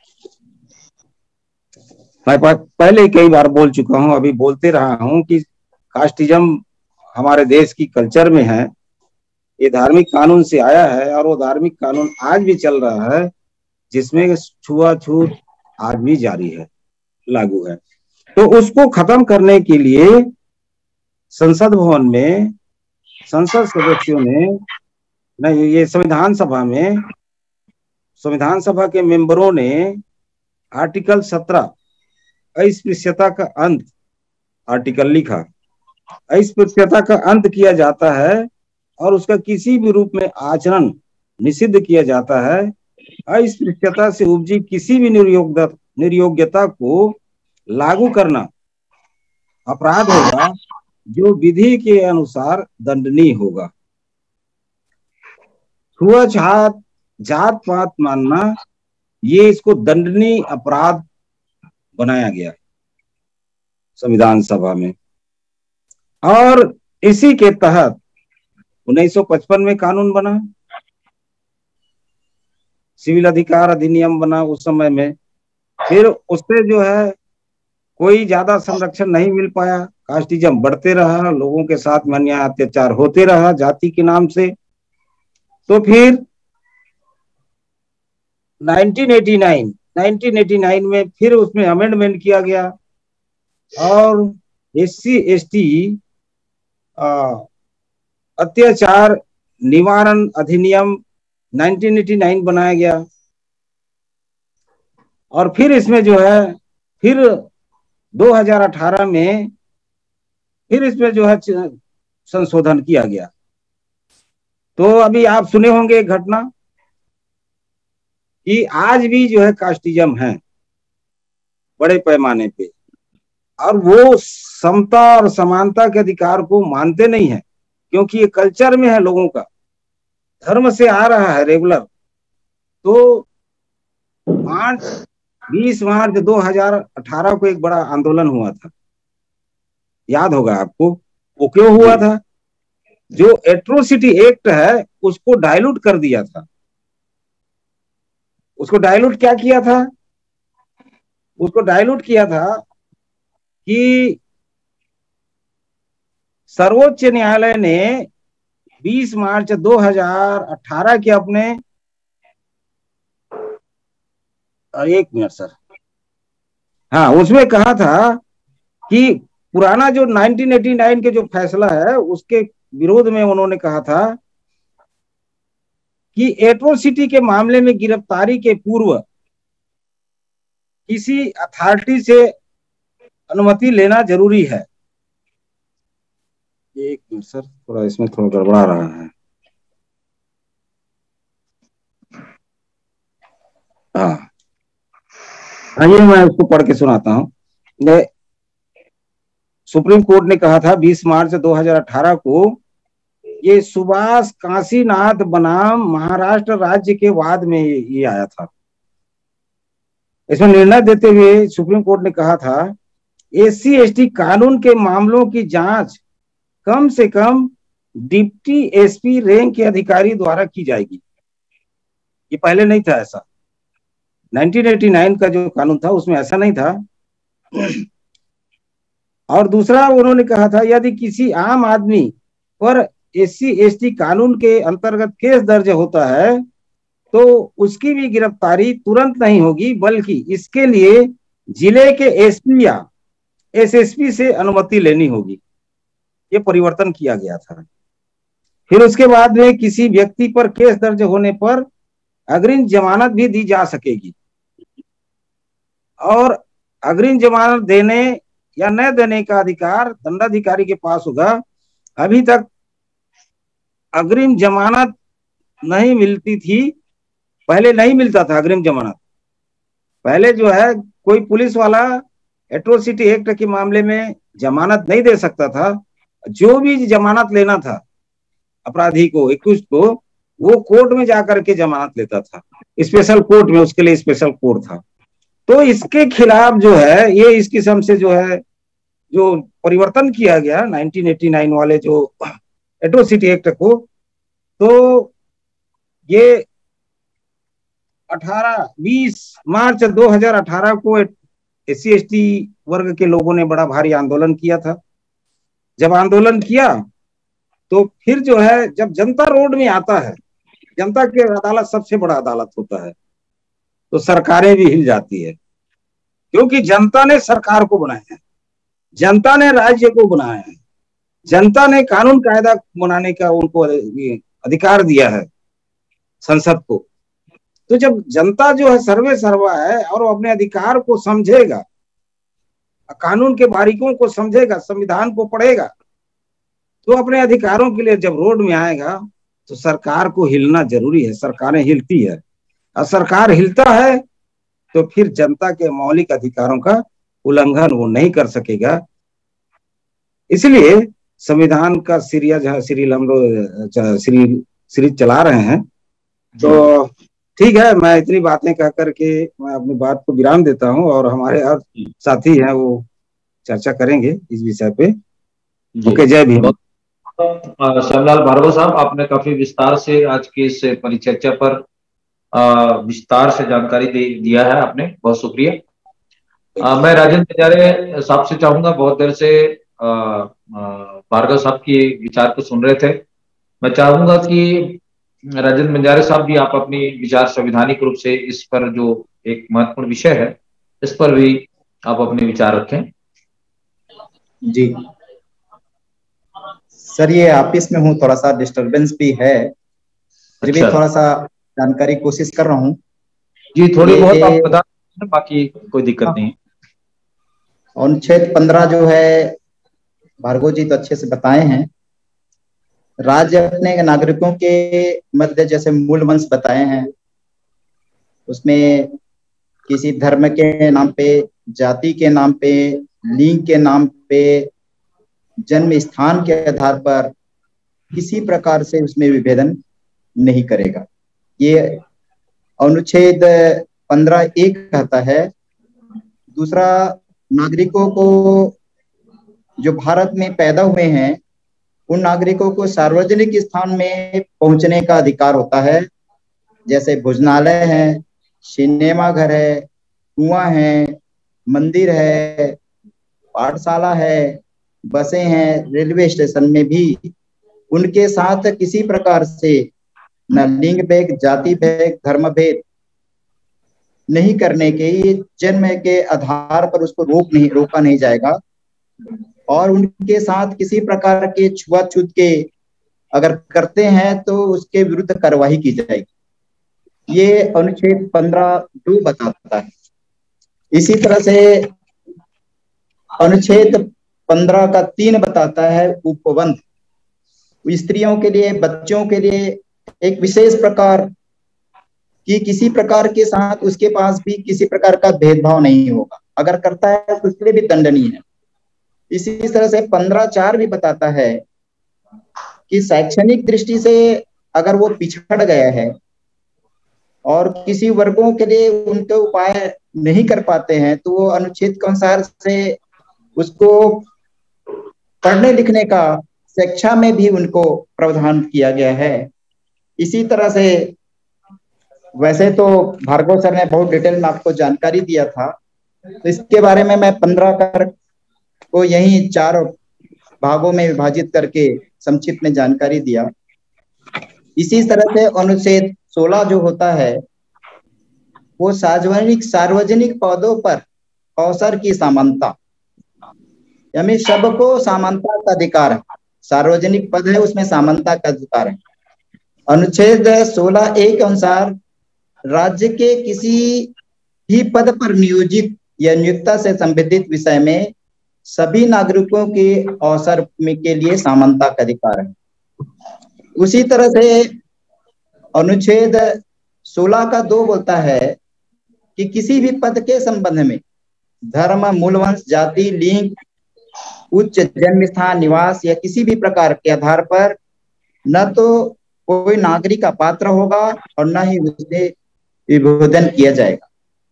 मैं पहले कई बार बोल चुका हूं, अभी बोलते रहा हूं कि कास्टिज्म हमारे देश की कल्चर में है, ये धार्मिक कानून से आया है, और वो धार्मिक कानून आज भी चल रहा है, जिसमें छुआछूत आज भी जारी है, लागू है। तो उसको खत्म करने के लिए संसद भवन में संसद सदस्यों ने, नहीं, ये संविधान सभा में संविधान सभा के मेंबरों ने आर्टिकल सत्रह अस्पृश्यता का अंत आर्टिकल लिखा। अस्पृश्यता का अंत किया जाता है और उसका किसी भी रूप में आचरण निषिद्ध किया जाता है। अस्पृश्यता से उपजी किसी भी निर्योग्यता निर्योग्यता को लागू करना अपराध होगा, जो विधि के अनुसार दंडनीय होगा। छुआछूत, जात पात मानना, ये इसको दंडनीय अपराध बनाया गया संविधान सभा में। और इसी के तहत उन्नीस सौ पचपन में कानून बना, सिविल अधिकार अधिनियम बना उस समय में। फिर उससे जो है कोई ज्यादा संरक्षण नहीं मिल पाया, कास्टिज्म बढ़ते रहा, लोगों के साथ में अन्याय अत्याचार होते रहा जाति के नाम से। तो फिर उन्नीस सौ नवासी में फिर उसमें अमेंडमेंट किया गया, और एस सी एस टी अत्याचार निवारण अधिनियम उन्नीस सौ नवासी बनाया गया। और फिर इसमें जो है फिर दो हज़ार अठारह में फिर इसमें जो है संशोधन किया गया। तो अभी आप सुने होंगे एक घटना कि आज भी जो है कास्टिज्म है बड़े पैमाने पे, और वो समता और समानता के अधिकार को मानते नहीं है, क्योंकि ये कल्चर में है, लोगों का धर्म से आ रहा है रेगुलर। तो मार्च बीस मार्च दो हज़ार अठारह को एक बड़ा आंदोलन हुआ था, याद होगा आपको। वो क्यों हुआ था? जो एट्रोसिटी एक्ट है उसको डाइल्यूट कर दिया था। उसको डाइल्यूट क्या किया था? उसको डाइल्यूट किया था कि सर्वोच्च न्यायालय ने बीस मार्च दो हज़ार अठारह के अपने, एक मिनट सर, हाँ, उसमें कहा था कि पुराना जो उन्नीस सौ नवासी के जो फैसला है उसके विरोध में उन्होंने कहा था कि एट्रोसिटी के मामले में गिरफ्तारी के पूर्व किसी अथॉरिटी से अनुमति लेना जरूरी है। एक मिनट सर, थोड़ा इसमें थोड़ा गड़बड़ा रहा है। हाँ, आइए मैं उसको पढ़ के सुनाता हूँ। सुप्रीम कोर्ट ने कहा था बीस मार्च दो हज़ार अठारह को, ये सुभाष काशीनाथ बनाम महाराष्ट्र राज्य के वाद में ये आया था। इसमें निर्णय देते हुए सुप्रीम कोर्ट ने कहा था एससी एसटी कानून के मामलों की जांच कम से कम डिप्टी एसपी रैंक के अधिकारी द्वारा की जाएगी। ये पहले नहीं था ऐसा। उन्नीस सौ नवासी का जो कानून था उसमें ऐसा नहीं था। और दूसरा उन्होंने कहा था यदि किसी आम आदमी पर एससी एसटी कानून के अंतर्गत केस दर्ज होता है तो उसकी भी गिरफ्तारी तुरंत नहीं होगी, बल्कि इसके लिए जिले के एसपी या एसएसपी से अनुमति लेनी होगी। ये परिवर्तन किया गया था। फिर उसके बाद में किसी व्यक्ति पर केस दर्ज होने पर अग्रिम जमानत भी दी जा सकेगी और अग्रिम जमानत देने या न देने का अधिकार दंडाधिकारी के पास होगा। अभी तक अग्रिम जमानत नहीं मिलती थी, पहले नहीं मिलता था अग्रिम जमानत। पहले जो है कोई पुलिस वाला एट्रोसिटी एक्ट के मामले में जमानत नहीं दे सकता था। जो भी जमानत लेना था अपराधी को, एक्यूज्ड को, वो कोर्ट में जाकर के जमानत लेता था, स्पेशल कोर्ट में, उसके लिए स्पेशल कोर्ट था। तो इसके खिलाफ जो है ये इस किस्म से जो है जो परिवर्तन किया गया उन्नीस सौ नवासी वाले जो एट्रोसिटी एक्ट को, तो ये अठारह बीस मार्च दो हज़ार अठारह को एससी एसटी वर्ग के लोगों ने बड़ा भारी आंदोलन किया था। जब आंदोलन किया तो फिर जो है जब जनता रोड में आता है, जनता की अदालत सबसे बड़ा अदालत होता है, तो सरकारें भी हिल जाती है, क्योंकि जनता ने सरकार को बनाया है, जनता ने राज्य को बनाया है, जनता ने कानून कायदा बनाने का उनको अधिकार दिया है संसद को। तो जब जनता जो है सर्वे सर्वा है और वो अपने अधिकार को समझेगा, कानून के बारीकियों को समझेगा, संविधान को पढ़ेगा, तो अपने अधिकारों के लिए जब रोड में आएगा तो सरकार को हिलना जरूरी है। सरकारें हिलती है और सरकार हिलता है तो फिर जनता के मौलिक अधिकारों का उल्लंघन वो नहीं कर सकेगा। इसलिए संविधान का सीरीज है, सीरियल हम लोग सीरीज चला रहे हैं। तो ठीक है, मैं इतनी बातें कह करके मैं अपनी बात को विराम देता हूं और हमारे और साथी हैं वो चर्चा करेंगे इस विषय पे। ओके, जय भीम। श्यामलाल भार्गव साहब, आपने काफी विस्तार से आज की इस परिचर्चा पर विस्तार से जानकारी दे दिया है आपने, बहुत शुक्रिया। मैं राजेंद्र बंजारे साहब से चाहूंगा, बहुत देर से भार्गव साहब की विचार को सुन रहे थे। मैं चाहूंगा कि राजेंद्र बंजारे साहब भी आप अपनी विचार संवैधानिक रूप से इस पर जो एक महत्वपूर्ण विषय है इस पर भी आप अपने विचार रखें। जी सर, ये ऑफिस में हूँ, थोड़ा सा डिस्टरबेंस भी है। अच्छा। भी थोड़ा सा जानकारी कोशिश कर रहा हूँ जी, थोड़ी बहुत आप बता, बाकी कोई दिक्कत नहीं है। अनुच्छेद पंद्रह जो है भार्गव जी तो अच्छे से बताए हैं। राज्य अपने नागरिकों के मध्य जैसे मूल वंश बताए हैं, उसमें किसी धर्म के नाम पे, जाति के नाम पे, लिंग के नाम पे, जन्म स्थान के आधार पर किसी प्रकार से उसमें विभेदन नहीं करेगा। ये अनुच्छेद पंद्रह एक कहता है। दूसरा, नागरिकों को जो भारत में पैदा हुए हैं उन नागरिकों को सार्वजनिक स्थान में पहुंचने का अधिकार होता है, जैसे भोजनालय है, सिनेमा घर है, कुआं है, मंदिर है, पाठशाला है, बसें हैं, रेलवे स्टेशन में भी उनके साथ किसी प्रकार से न लिंग भेद, जाति भेद, धर्म भेद नहीं करने के, जन्म के आधार पर उसको रोक नहीं रोका नहीं जाएगा और उनके साथ किसी प्रकार के छुआछूत के अगर करते हैं तो उसके विरुद्ध कार्रवाई की जाएगी। ये अनुच्छेद पंद्रह दो बताता है। इसी तरह से अनुच्छेद पंद्रह का तीन बताता है उपबंध। स्त्रियों के लिए, बच्चों के लिए एक विशेष प्रकार की किसी प्रकार के साथ उसके पास भी किसी प्रकार का भेदभाव नहीं होगा, अगर करता है तो उसके लिए भी दंडनीय है। इसी तरह से पंद्रह चार भी बताता है कि शैक्षणिक दृष्टि से अगर वो पिछड़ गया है और किसी वर्गों के लिए उनके उपाय नहीं कर पाते हैं तो वो अनुच्छेद के अनुसार से उसको पढ़ने लिखने का, शिक्षा में भी उनको प्रावधान किया गया है। इसी तरह से वैसे तो भार्गव सर ने बहुत डिटेल में आपको जानकारी दिया था, तो इसके बारे में मैं पंद्रह कर को यही चार भागों में विभाजित करके संक्षिप्त में जानकारी दिया। इसी तरह से अनुच्छेद सोलह जो होता है वो सार्वजनिक सार्वजनिक पदों पर अवसर की समानता, यानी सबको समानता का अधिकार है। सार्वजनिक पद है उसमें समानता का अधिकार है। अनुच्छेद सोलह ए के अनुसार राज्य के किसी भी पद पर नियोजित या नियुक्ता से संबंधित विषय में सभी नागरिकों के अवसर के लिए समानता का अधिकार है। उसी तरह से अनुच्छेद सोलह का दो बोलता है कि किसी भी पद के संबंध में धर्म, मूलवंश, जाति, लिंग, उच्च जन्म स्थान, निवास या किसी भी प्रकार के आधार पर न तो कोई नागरिक का पात्र होगा और न ही उसे विभोधन किया जाएगा।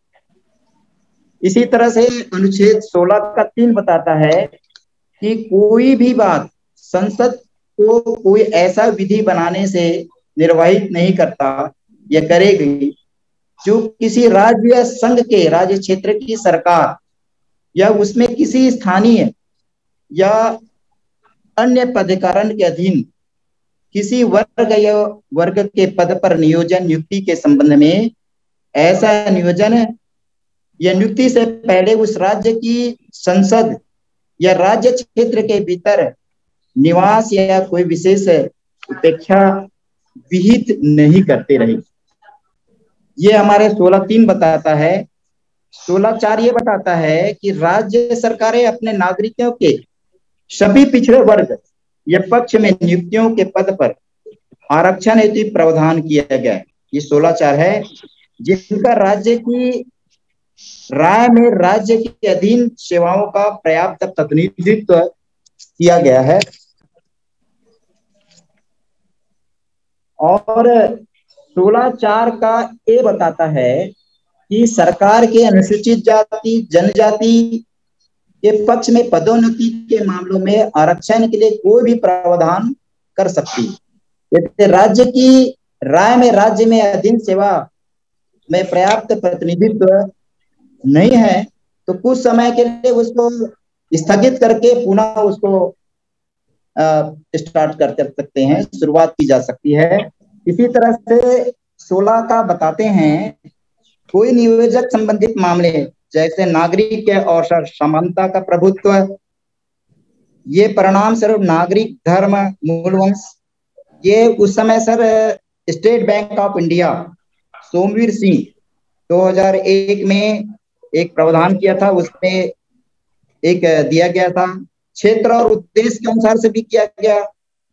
इसी तरह से अनुच्छेद सोलह का तीन बताता है कि कोई भी बात संसद को कोई ऐसा विधि बनाने से निर्वाहित नहीं करता या करेगी जो किसी राज्य या संघ के राज्य क्षेत्र की सरकार या उसमें किसी स्थानीय या अन्य प्राधिकरण के अधीन किसी वर्ग या वर्ग के पद पर नियोजन नियुक्ति के संबंध में ऐसा नियोजन या नियुक्ति से पहले उस राज्य की संसद या राज्य क्षेत्र के भीतर निवास या कोई विशेष उपेक्षा विहित नहीं करते रहे। ये हमारे सोलह तीन बताता है। सोलह चार ये बताता है कि राज्य सरकारें अपने नागरिकों के सभी पिछड़े वर्ग या पक्ष में नियुक्तियों के पद पर आरक्षण हेतु प्रावधान किया गया है। ये सोलह चार है, जिनका राज्य की राय में राज्य के अधीन सेवाओं का पर्याप्त प्रतिनिधित्व किया गया है। और सोलह चार का ए बताता है कि सरकार के अनुसूचित जाति, जनजाति के पक्ष में पदोन्नति के मामलों में आरक्षण के लिए कोई भी प्रावधान कर सकती है। यदि राज्य की राय में राज्य में अधीन सेवा में पर्याप्त प्रतिनिधित्व नहीं है तो कुछ समय के लिए उसको स्थगित करके पुनः उसको स्टार्ट कर सकते हैं, शुरुआत की जा सकती है। इसी तरह से सोलह का बताते हैं कोई नियोजक संबंधित मामले जैसे नागरिक के और समानता का प्रभुत्व, ये परिणाम स्वरूप नागरिक, धर्म, मूलवंश, ये उस समय sir State Bank of India Somvir Singh दो हज़ार एक में एक प्रावधान किया था, उसमें एक दिया गया था। क्षेत्र और उद्देश्य के अनुसार से भी किया गया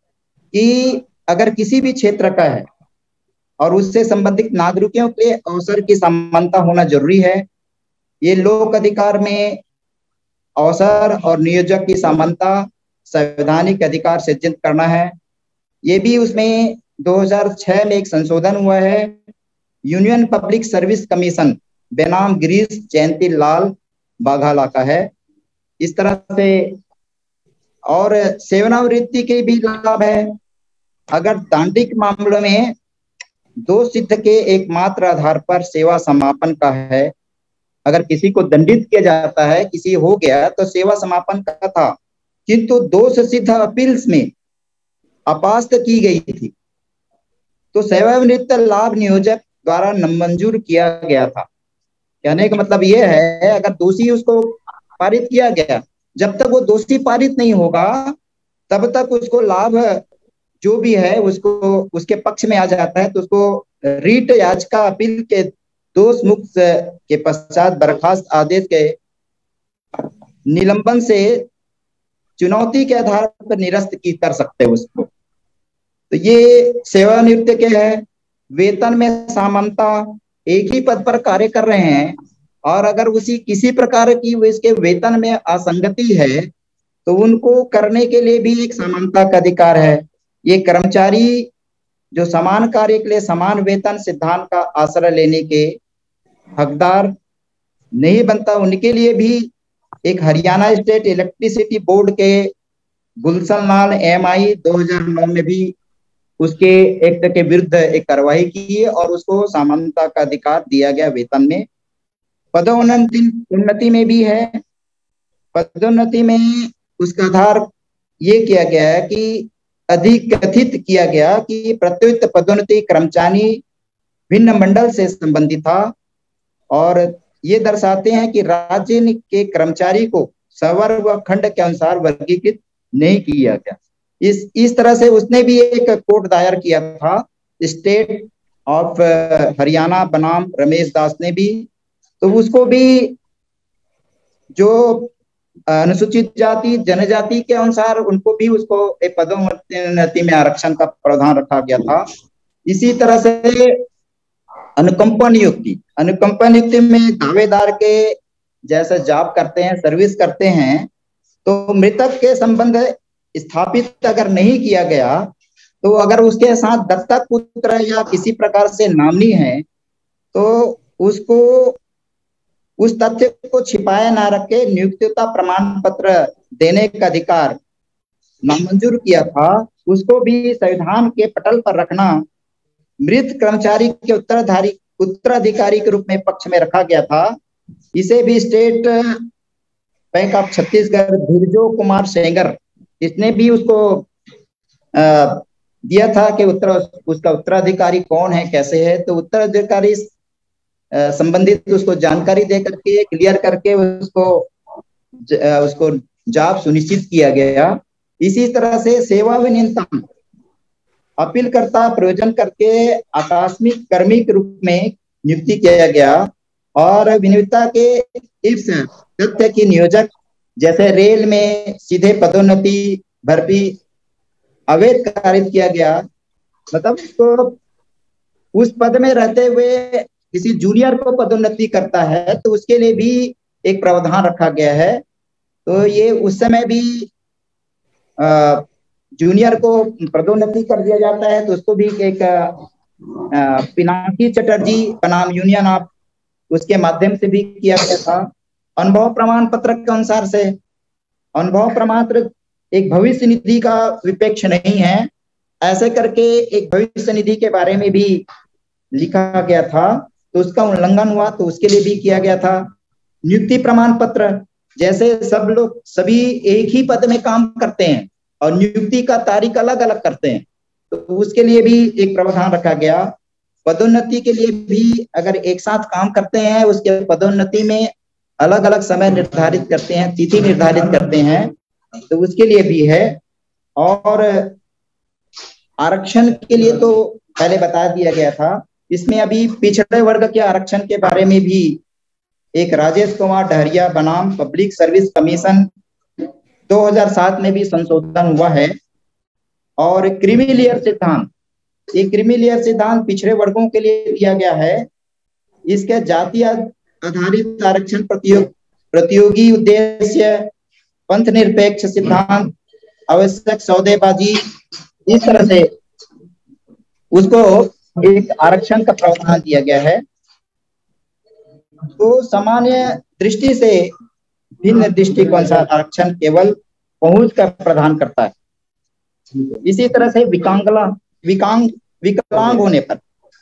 कि अगर किसी भी क्षेत्र का है और उससे संबंधित नागरिकों के अवसर की समानता होना जरूरी है। ये लोक अधिकार में अवसर और नियोजक की समानता संवैधानिक अधिकार सिद्ध करना है। ये भी उसमें दो हज़ार छह में एक संशोधन हुआ है। यूनियन पब्लिक सर्विस कमीशन बेनाम गिरीश जयंती लाल बाघाला का है। इस तरह से और सेवानिवृत्ति के भी लाभ है। अगर दांडिक मामलों में दो सिद्ध के एकमात्र आधार पर सेवा समापन का है, अगर किसी को दंडित किया जाता है, किसी हो गया तो सेवा समापन का था, किंतु दोष सिद्ध अपील्स में अपास्त की गई थी तो सेवानिवृत्त लाभ नियोजक द्वारा नामंजूर किया गया था। कहने का मतलब यह है अगर दोषी उसको पारित किया गया, जब तक वो दोषी पारित नहीं होगा तब तक उसको लाभ जो भी है उसको उसके पक्ष में आ जाता है तो उसको रीट याचिका अपील के दोष मुक्त के पश्चात बर्खास्त आदेश के निलंबन से चुनौती के आधार पर निरस्त की कर सकते हैं उसको। तो ये सेवानिवृत्ति के है। वेतन में समानता, एक ही पद पर कार्य कर रहे हैं और अगर उसी किसी प्रकार की इसके वेतन में असंगति है तो उनको करने के लिए भी एक समानता का अधिकार है। ये कर्मचारी जो समान कार्य के लिए समान वेतन सिद्धांत का आश्रय लेने के हकदार नहीं बनता, उनके लिए भी एक हरियाणा स्टेट इलेक्ट्रिसिटी बोर्ड के गुलशन लाल एम आई दो हज़ार नौ में भी उसके एक्ट के विरुद्ध एक कार्रवाई की और उसको समानता का अधिकार दिया गया वेतन में। पदोन्नति उन्नति में भी है। पदोन्नति में उसका आधार ये किया गया है कि अधिक कथित किया गया कि प्रत्युत पदोन्नति कर्मचारी भिन्न मंडल से संबंधित था और ये दर्शाते हैं कि राज्य के कर्मचारी को सवर्ग व खंड के अनुसार वर्गीकृत नहीं किया गया। इस इस तरह से उसने भी एक कोर्ट दायर किया था स्टेट ऑफ हरियाणा बनाम रमेश दास ने भी। तो उसको भी जो अनुसूचित जाति जनजाति के अनुसार उनको भी उसको एक पदोन्नति में आरक्षण का प्रावधान रखा गया था। इसी तरह से अनुकंपा नियुक्ति अनुकंपा नियुक्ति में दावेदार के जैसे जॉब करते हैं, सर्विस करते हैं, तो मृतक के संबंध स्थापित अगर नहीं किया गया तो अगर उसके साथ दत्तक पुत्र या किसी प्रकार से नामनी है तो उसको उस तथ्य को छिपाए ना रख के नियुक्तता प्रमाण पत्र देने का अधिकार नामंजूर किया था। उसको भी संविधान के पटल पर रखना मृत कर्मचारी के उत्तराधिकारी उत्तराधिकारी के रूप में पक्ष में रखा गया था। इसे भी स्टेट बैंक ऑफ छत्तीसगढ़ धीरजो कुमार सेंगर इसने भी उसको आ, दिया था कि उत्तर उसका उत्तराधिकारी कौन है, कैसे है। तो उत्तराधिकारी संबंधित उसको जानकारी दे करके क्लियर करके उसको ज, उसको जॉब सुनिश्चित किया गया। इसी तरह से सेवा विनियमन अपील करता प्रयोजन करके आकस्मिक कर्मी के रूप में नियुक्ति किया गया और विनियोक्ता के इस तथ्य की नियोजक जैसे रेल में सीधे पदोन्नति भर्ती अवैध कारित किया गया। मतलब तो उस पद में रहते हुए किसी जूनियर को पदोन्नति करता है तो उसके लिए भी एक प्रावधान रखा गया है। तो ये उस समय भी आ, जूनियर को पदोन्नति कर दिया जाता है तो उसको भी एक पिनाकी चटर्जी बनाम यूनियन ऑफ उसके माध्यम से भी किया गया था। अनुभव प्रमाण पत्र के अनुसार से अनुभव प्रमाण पत्र एक भविष्य निधि का विपेक्ष नहीं है, ऐसे करके एक भविष्य निधि के बारे में भी लिखा गया था तो उसका उल्लंघन हुआ तो उसके लिए भी किया गया था। नियुक्ति प्रमाण पत्र जैसे सब लोग सभी एक ही पद में काम करते हैं और नियुक्ति का तारीख अलग अलग करते हैं तो उसके लिए भी एक प्रावधान रखा गया। पदोन्नति के लिए भी अगर एक साथ काम करते हैं उसके पदोन्नति में अलग अलग समय निर्धारित करते हैं, तिथि निर्धारित करते हैं तो उसके लिए भी है। और आरक्षण के लिए तो पहले बता दिया गया था। इसमें अभी पिछड़े वर्ग के आरक्षण के बारे में भी एक राजेश कुमार डहरिया बनाम पब्लिक सर्विस कमीशन दो हज़ार सात में भी संशोधन हुआ है। और क्रीमी लेयर सिद्धांत, ये क्रीमी लेयर सिद्धांत पिछड़े वर्गों के लिए दिया गया है। इसके जाति आधारित आरक्षण प्रतियोग प्रतियोगी उद्देश्य, पंथ निरपेक्ष सिद्धांत, आवश्यक सौदेबाजी, इस तरह से उसको एक आरक्षण का प्रावधान दिया गया है। तो सामान्य दृष्टि से भिन्न दृष्टि के अनुसार आरक्षण केवल पहुंच का प्रदान करता है। इसी तरह से विकलांगला विकलांग विकलांग होने पर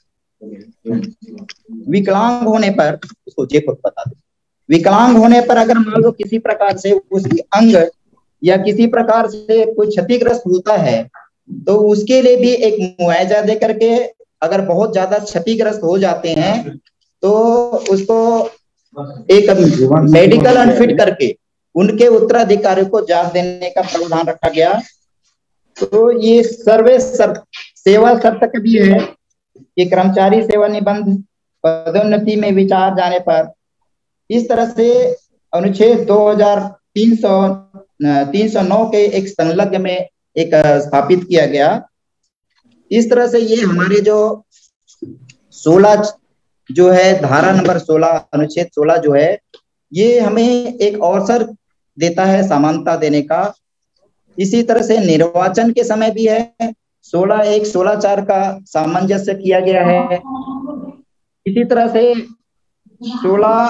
विकलांग होने पर उसको जे खुद बता दे विकलांग होने पर अगर मान लो किसी प्रकार से उसकी अंग या किसी प्रकार से कोई क्षतिग्रस्त होता है तो उसके लिए भी एक मुआवजा दे करके अगर बहुत ज्यादा क्षतिग्रस्त हो जाते हैं तो उसको एक मेडिकल अनफिट करके उनके उत्तराधिकारी को जॉब देने का प्रावधान रखा गया। तो ये सर्वे सर, सेवा शर्त भी है कि कर्मचारी सेवा निबंध पदोन्नति में विचार जाने पर इस तरह से अनुच्छेद दो हजार तीन सौ तीन सौ नौ के एक संलग्न में एक स्थापित किया गया। इस तरह से ये हमारे जो सोलह जो है धारा नंबर सोलह अनुच्छेद सोलह जो है ये हमें एक अवसर देता है समानता देने का। इसी तरह से निर्वाचन के समय भी है सोलह एक सोलह चार का सामंजस्य किया गया है। इसी तरह से सोलह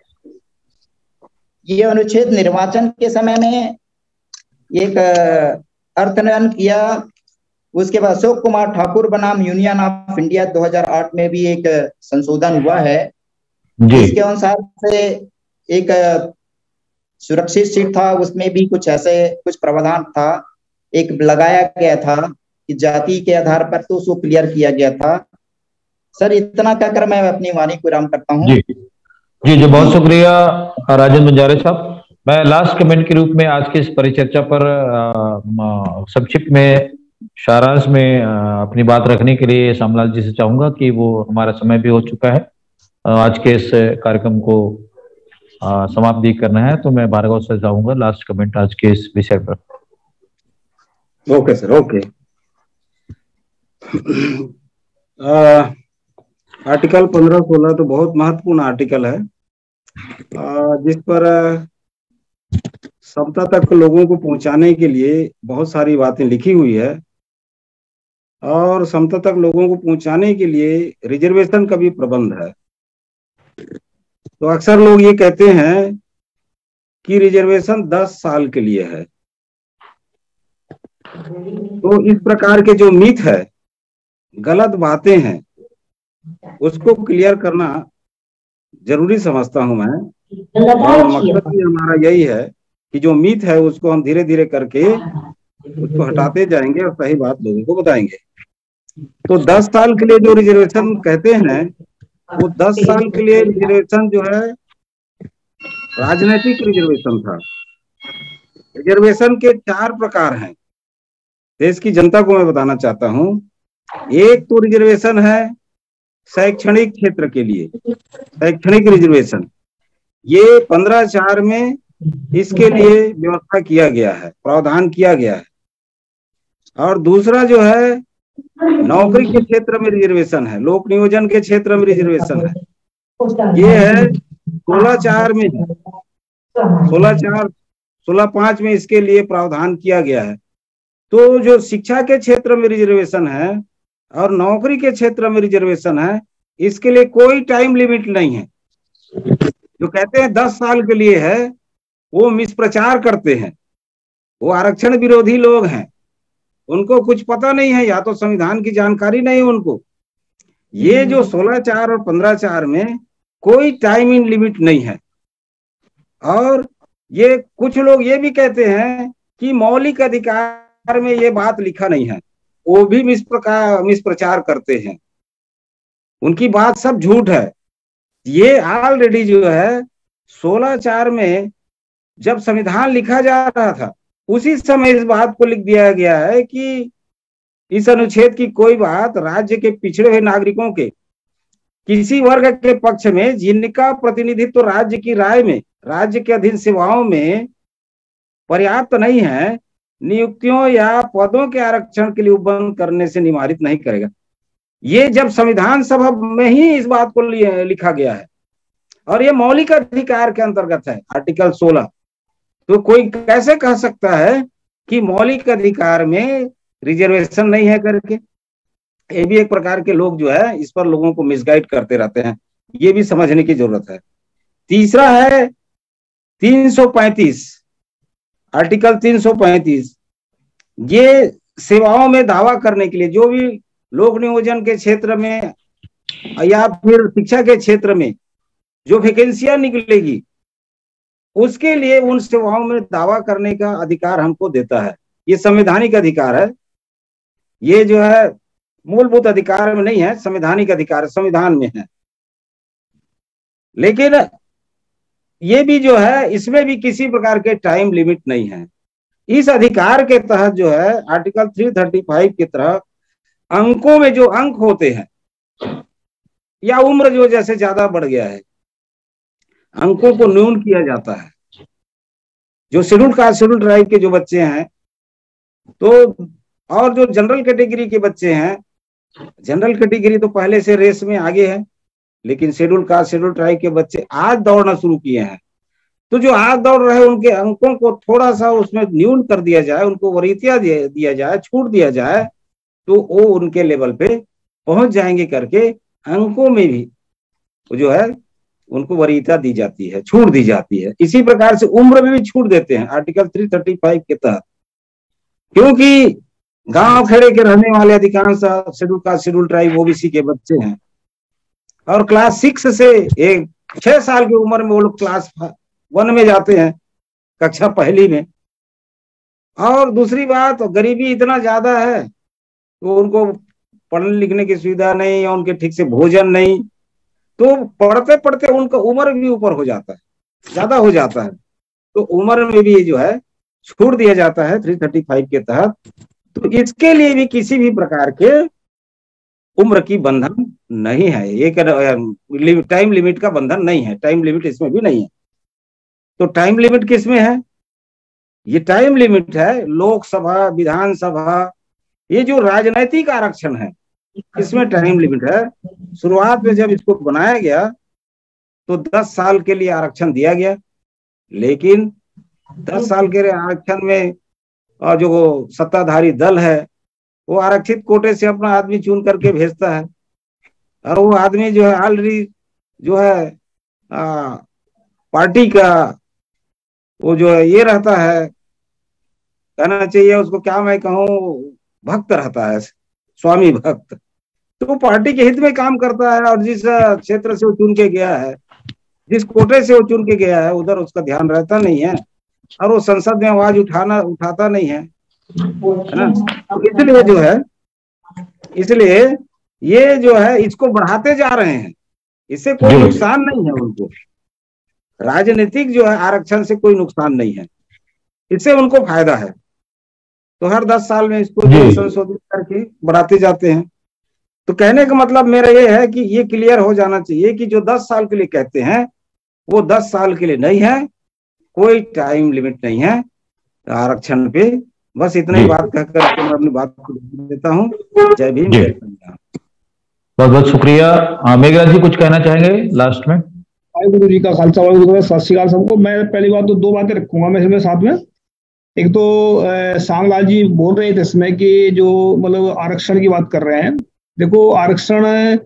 ये अनुच्छेद निर्वाचन के समय में एक अर्थनयन किया। उसके बाद अशोक कुमार ठाकुर बनाम यूनियन ऑफ इंडिया दो हजार आठ में भी एक संशोधन हुआ है जिसके अनुसार से एक सुरक्षित सीट था, उसमें भी कुछ ऐसे कुछ प्रावधान था, एक लगाया गया था कि जाति के आधार पर तो उसको क्लियर किया गया था। सर इतना कहकर मैं अपनी वाणी को विराम करता हूँ। जी जी जी बहुत शुक्रिया राजेंद्र बंजारे साहब। मैं लास्ट कमेंट के रूप में आज के इस परिचर्चा पर संक्षिप्त में सारांश में आ, अपनी बात रखने के लिए श्यामलाल जी से चाहूंगा कि वो हमारा समय भी हो चुका है, आज के इस कार्यक्रम को समाप्त भी करना है, तो मैं भार्गव से चाहूंगा लास्ट कमेंट आज के इस विषय पर। Okay sir okay. आर्टिकल पंद्रह सोलह तो बहुत महत्वपूर्ण आर्टिकल है आ, जिस पर समता तक लोगों को पहुंचाने के लिए बहुत सारी बातें लिखी हुई है और समता तक लोगों को पहुंचाने के लिए रिजर्वेशन का भी प्रबंध है। तो अक्सर लोग ये कहते हैं कि रिजर्वेशन दस साल के लिए है। तो इस प्रकार के जो मिथ है, गलत बातें हैं, उसको क्लियर करना जरूरी समझता हूं मैं। और मकसद भी हमारा यही है कि जो मिथ है उसको हम धीरे धीरे करके उसको हटाते जाएंगे और सही बात लोगों को बताएंगे। तो दस साल के लिए जो रिजर्वेशन कहते हैं वो दस साल के लिए रिजर्वेशन जो है राजनीतिक रिजर्वेशन था। रिजर्वेशन के चार प्रकार हैं, देश की जनता को मैं बताना चाहता हूं। एक तो रिजर्वेशन है शैक्षणिक क्षेत्र के लिए, शैक्षणिक रिजर्वेशन, ये पंद्रह चार में इसके लिए व्यवस्था किया गया है, प्रावधान किया गया है। और दूसरा जो है नौकरी के क्षेत्र में रिजर्वेशन है, लोक नियोजन के क्षेत्र में रिजर्वेशन है, ये है सोलह चार में, सोलह चार सोलह पांच में इसके लिए प्रावधान किया गया है। तो जो शिक्षा के क्षेत्र में रिजर्वेशन है और नौकरी के क्षेत्र में रिजर्वेशन है, इसके लिए कोई टाइम लिमिट नहीं है। जो कहते हैं दस साल के लिए है वो मिसप्रचार करते हैं, वो आरक्षण विरोधी लोग हैं, उनको कुछ पता नहीं है, या तो संविधान की जानकारी नहीं है उनको। ये जो सोलह चार और पंद्रह चार में कोई टाइम इन लिमिट नहीं है। और ये कुछ लोग ये भी कहते हैं कि मौलिक अधिकार में ये बात लिखा नहीं है, वो भी मिसप्रकार मिसप्रचार करते हैं, उनकी बात सब झूठ है। ये ऑलरेडी जो है सोलह चार में जब संविधान लिखा जा रहा था उसी समय इस बात को लिख दिया गया है कि इस अनुच्छेद की कोई बात राज्य के पिछड़े हुए नागरिकों के किसी वर्ग के पक्ष में जिनका प्रतिनिधित्व तो राज्य की राय में राज्य के अधीन सेवाओं में पर्याप्त नहीं है, नियुक्तियों या पदों के आरक्षण के लिए उपबंध करने से निवारित नहीं करेगा। ये जब संविधान सभा में ही इस बात को लिखा गया है और ये मौलिक अधिकार के अंतर्गत है आर्टिकल सोलह। तो कोई कैसे कह सकता है कि मौलिक अधिकार में रिजर्वेशन नहीं है करके? ये भी एक प्रकार के लोग जो है इस पर लोगों को मिसगाइड करते रहते हैं, ये भी समझने की जरूरत है। तीसरा है तीन सौ पैंतीस, आर्टिकल तीन सौ पैंतीस, ये सेवाओं में दावा करने के लिए जो भी लोक नियोजन के क्षेत्र में या फिर शिक्षा के क्षेत्र में जो वैकेंसियां निकलेगी उसके लिए उन सेवाओं में दावा करने का अधिकार हमको देता है। ये संवैधानिक अधिकार है, ये जो है मूलभूत अधिकार में नहीं है, संवैधानिक अधिकार संविधान में है। लेकिन ये भी जो है इसमें भी किसी प्रकार के टाइम लिमिट नहीं है। इस अधिकार के तहत जो है आर्टिकल तीन सौ पैंतीस की तरह अंकों में जो अंक होते हैं या उम्र जो जैसे ज्यादा बढ़ गया है, अंकों को न्यून किया जाता है। जो शेड्यूल कास्ट शेड्यूल ट्राइब के जो बच्चे हैं तो, और जो जनरल कैटेगरी के बच्चे हैं, जनरल कैटेगरी तो पहले से रेस में आगे है, लेकिन शेड्यूल कास्ट शेड्यूल ट्राइब के बच्चे आज दौड़ना शुरू किए हैं। तो जो आज दौड़ रहे हैं उनके अंकों को थोड़ा सा उसमें न्यून कर दिया जाए, उनको वरीयता दिया जाए, छूट दिया जाए, तो वो उनके लेवल पे पहुंच जाएंगे करके अंकों में भी जो है उनको वरीयता दी जाती है, छूट दी जाती है। इसी प्रकार से उम्र में भी छूट देते हैं आर्टिकल तीन सौ पैंतीस के तहत, क्योंकि गांव खेड़े के रहने वाले अधिकांश schedule caste schedule tribe OBC के बच्चे हैं और क्लास सिक्स से एक छह साल की उम्र में वो लोग क्लास वन में जाते हैं, कक्षा पहली में। और दूसरी बात, गरीबी इतना ज्यादा है तो उनको पढ़ने लिखने की सुविधा नहीं, या उनके ठीक से भोजन नहीं, तो पढ़ते पढ़ते उनका उम्र भी ऊपर हो जाता है, ज्यादा हो जाता है। तो उम्र में भी जो है छूट दिया जाता है तीन सौ पैंतीस के तहत। तो इसके लिए भी किसी भी प्रकार के उम्र की बंधन नहीं है, एक टाइम लिमिट का बंधन नहीं है, टाइम लिमिट इसमें भी नहीं है। तो टाइम लिमिट किस में है? ये टाइम लिमिट है लोकसभा, विधानसभा, ये जो राजनीतिक आरक्षण है इसमें टाइम लिमिट है। शुरुआत में जब इसको बनाया गया तो दस साल के लिए आरक्षण दिया गया, लेकिन दस साल के आरक्षण में और जो सत्ताधारी दल है वो आरक्षित कोटे से अपना आदमी चुन करके भेजता है, और वो आदमी जो है ऑलरेडी जो है आ, पार्टी का वो जो है ये रहता है, कहना चाहिए उसको क्या मैं कहूँ, भक्त रहता है, स्वामी भक्त। तो वो पार्टी के हित में काम करता है, और जिस क्षेत्र से वो चुन के गया है, जिस कोटे से वो चुन के गया है, उधर उसका ध्यान रहता नहीं है, और वो संसद में आवाज उठाना उठाता नहीं है, है ना। तो इसलिए जो है इसलिए ये जो है इसको बढ़ाते जा रहे हैं, इससे कोई नुकसान नहीं है उनको। राजनीतिक जो है आरक्षण से कोई नुकसान नहीं है, इससे उनको फायदा है। तो हर दस साल में इसको संशोधित करके बढ़ाते जाते हैं। तो कहने का मतलब मेरा ये है कि ये क्लियर हो जाना चाहिए कि जो दस साल के लिए कहते हैं वो दस साल के लिए नहीं है, कोई टाइम लिमिट नहीं है आरक्षण पे। बस इतना ही बात कहकर मैं अपनी बात को देता हूँ। जय भीम, जय संविधान। बहुत बहुत शुक्रिया। मेघराज जी कुछ कहना चाहेंगे लास्ट में? गुरु जी का खालसा, सत श्री अकाल सबको। मैं पहली बात तो दो बातें रखूंगा मैं इसमें साथ में। एक तो सांगलाल जी बोल रहे थे इसमें कि जो मतलब आरक्षण की बात कर रहे हैं, देखो आरक्षण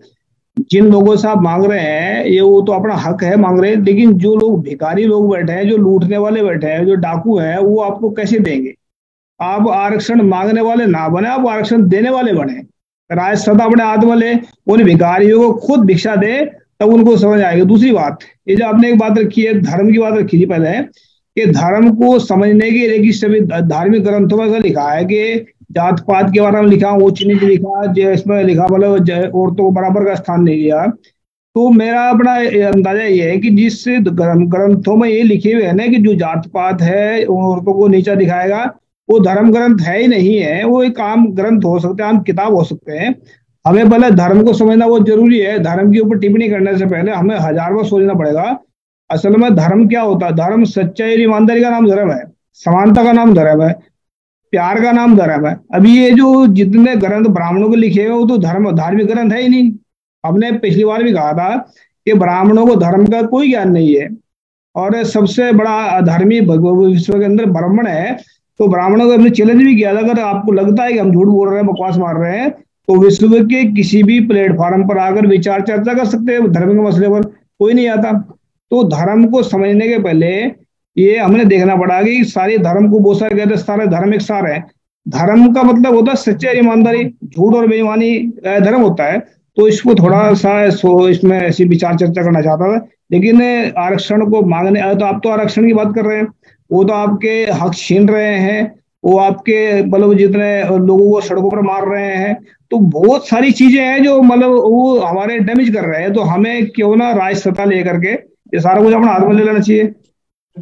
जिन लोगों से आप मांग रहे हैं ये वो तो अपना हक है मांग रहे हैं, लेकिन जो लोग भिखारी लोग बैठे हैं, जो लूटने वाले बैठे हैं, जो डाकू हैं, वो आपको कैसे देंगे? आप आरक्षण मांगने वाले ना बने, आप आरक्षण देने वाले बने। राज सदा अपने हाथ में ले, उन भिखारियों को खुद भिक्षा दे, तब उनको समझ आएगी। दूसरी बात, ये जो आपने एक बात रखी है, धर्म की बात रखी थी पहले, कि धर्म को समझने के लिए सभी धार्मिक ग्रंथों में लिखा है कि जात पात के बारे में लिखा, उच्च नीच लिखा, इसमें लिखा मतलब औरतों को बराबर का स्थान नहीं दिया। तो मेरा अपना अंदाजा ये है कि जिस ग्रंथों में ये लिखे हुए है ना कि जो जात पात है औरतों को नीचा दिखाएगा, वो धर्म ग्रंथ है ही नहीं है, वो एक आम ग्रंथ हो सकते हैं, आम किताब हो सकते हैं। हमें पहले धर्म को समझना बहुत जरूरी है। धर्म के ऊपर टिप्पणी करने से पहले हमें हजार बार सोचना पड़ेगा असल में धर्म क्या होता है। धर्म सच्चाई ईमानदारी का नाम धर्म है, समानता का नाम धर्म है, प्यार का नाम धर्म है। अभी ये जो जितने ग्रंथ ब्राह्मणों के लिखे हुए वो तो धर्म धार्मिक ग्रंथ है ही नहीं। हमने पिछली बार भी कहा था कि ब्राह्मणों को धर्म का कोई ज्ञान नहीं है, और सबसे बड़ा अधर्मी विश्व के अंदर ब्राह्मण है। तो ब्राह्मणों को हमने चैलेंज भी किया था, अगर आपको लगता है कि हम झूठ बोल रहे हैं, बकवास मार रहे हैं, तो विश्व के किसी भी प्लेटफॉर्म पर आकर विचार चर्चा कर सकते हैं धर्म के मसले पर, कोई नहीं आता। तो धर्म को समझने के पहले ये हमने देखना पड़ा कि सारे धर्म को बहुत सारे कहते हैं सारे धर्म एक सार है। धर्म का मतलब होता है सच्चाई ईमानदारी, झूठ और बेईमानी धर्म होता है। तो इसको थोड़ा सा सो इसमें ऐसी विचार चर्चा करना चाहता था। लेकिन आरक्षण को मांगने, तो आप तो आरक्षण की बात कर रहे हैं, वो तो आपके हक छीन रहे हैं, वो आपके मतलब जितने लोगों को सड़कों पर मार रहे हैं, तो बहुत सारी चीजें हैं जो मतलब वो हमारे डैमेज कर रहे हैं। तो हमें क्यों ना राज सत्ता लेकर के ये सारा कुछ अपना हाथ में ले लेना चाहिए।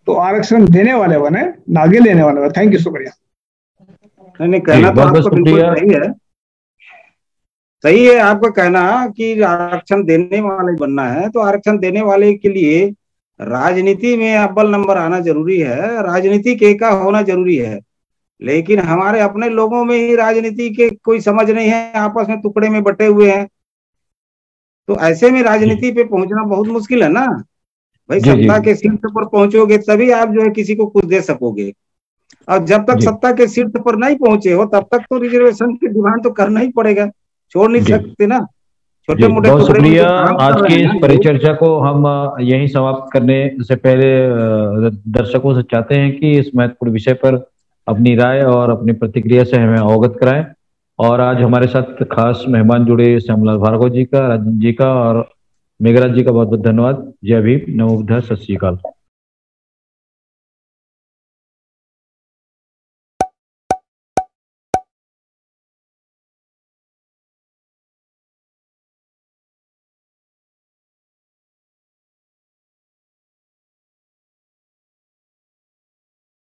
तो आरक्षण देने वाले बने, नागे लेने वाले बने। थैंक यू, शुक्रिया। नहीं नहीं, कहना तो आपका बिल्कुल सही है, सही है आपका कहना कि आरक्षण देने वाले बनना है। तो आरक्षण देने वाले के लिए राजनीति में अव्वल नंबर आना जरूरी है, राजनीति के का होना जरूरी है। लेकिन हमारे अपने लोगों में ही राजनीति के कोई समझ नहीं है, आपस में टुकड़े में बटे हुए हैं। तो ऐसे में राजनीति पे पहुंचना बहुत मुश्किल है ना भाई। सत्ता के शीर्ष पर पहुंचोगे तभी आप जो है किसी को कुछ दे सकोगे, और जब तक सत्ता के शीर्ष पर नहीं पहुंचे हो तब तक तो रिजर्वेशन की डिमांड तो करना ही पड़ेगा, छोड़ नहीं सकते ना। छोटे मोटे बहुत शुक्रिया। आज की इस परिचर्चा को हम यहीं समाप्त करने से पहले दर्शकों से चाहते हैं कि इस महत्वपूर्ण विषय पर अपनी राय और अपनी प्रतिक्रिया से हमें अवगत कराएं। और आज हमारे साथ खास मेहमान जुड़े श्यामलाल भार्गव जी का, राजन जी का और मेघराज जी का बहुत बहुत धन्यवाद। जय भीम, नमो बुद्धाय, सत श्री अकाल।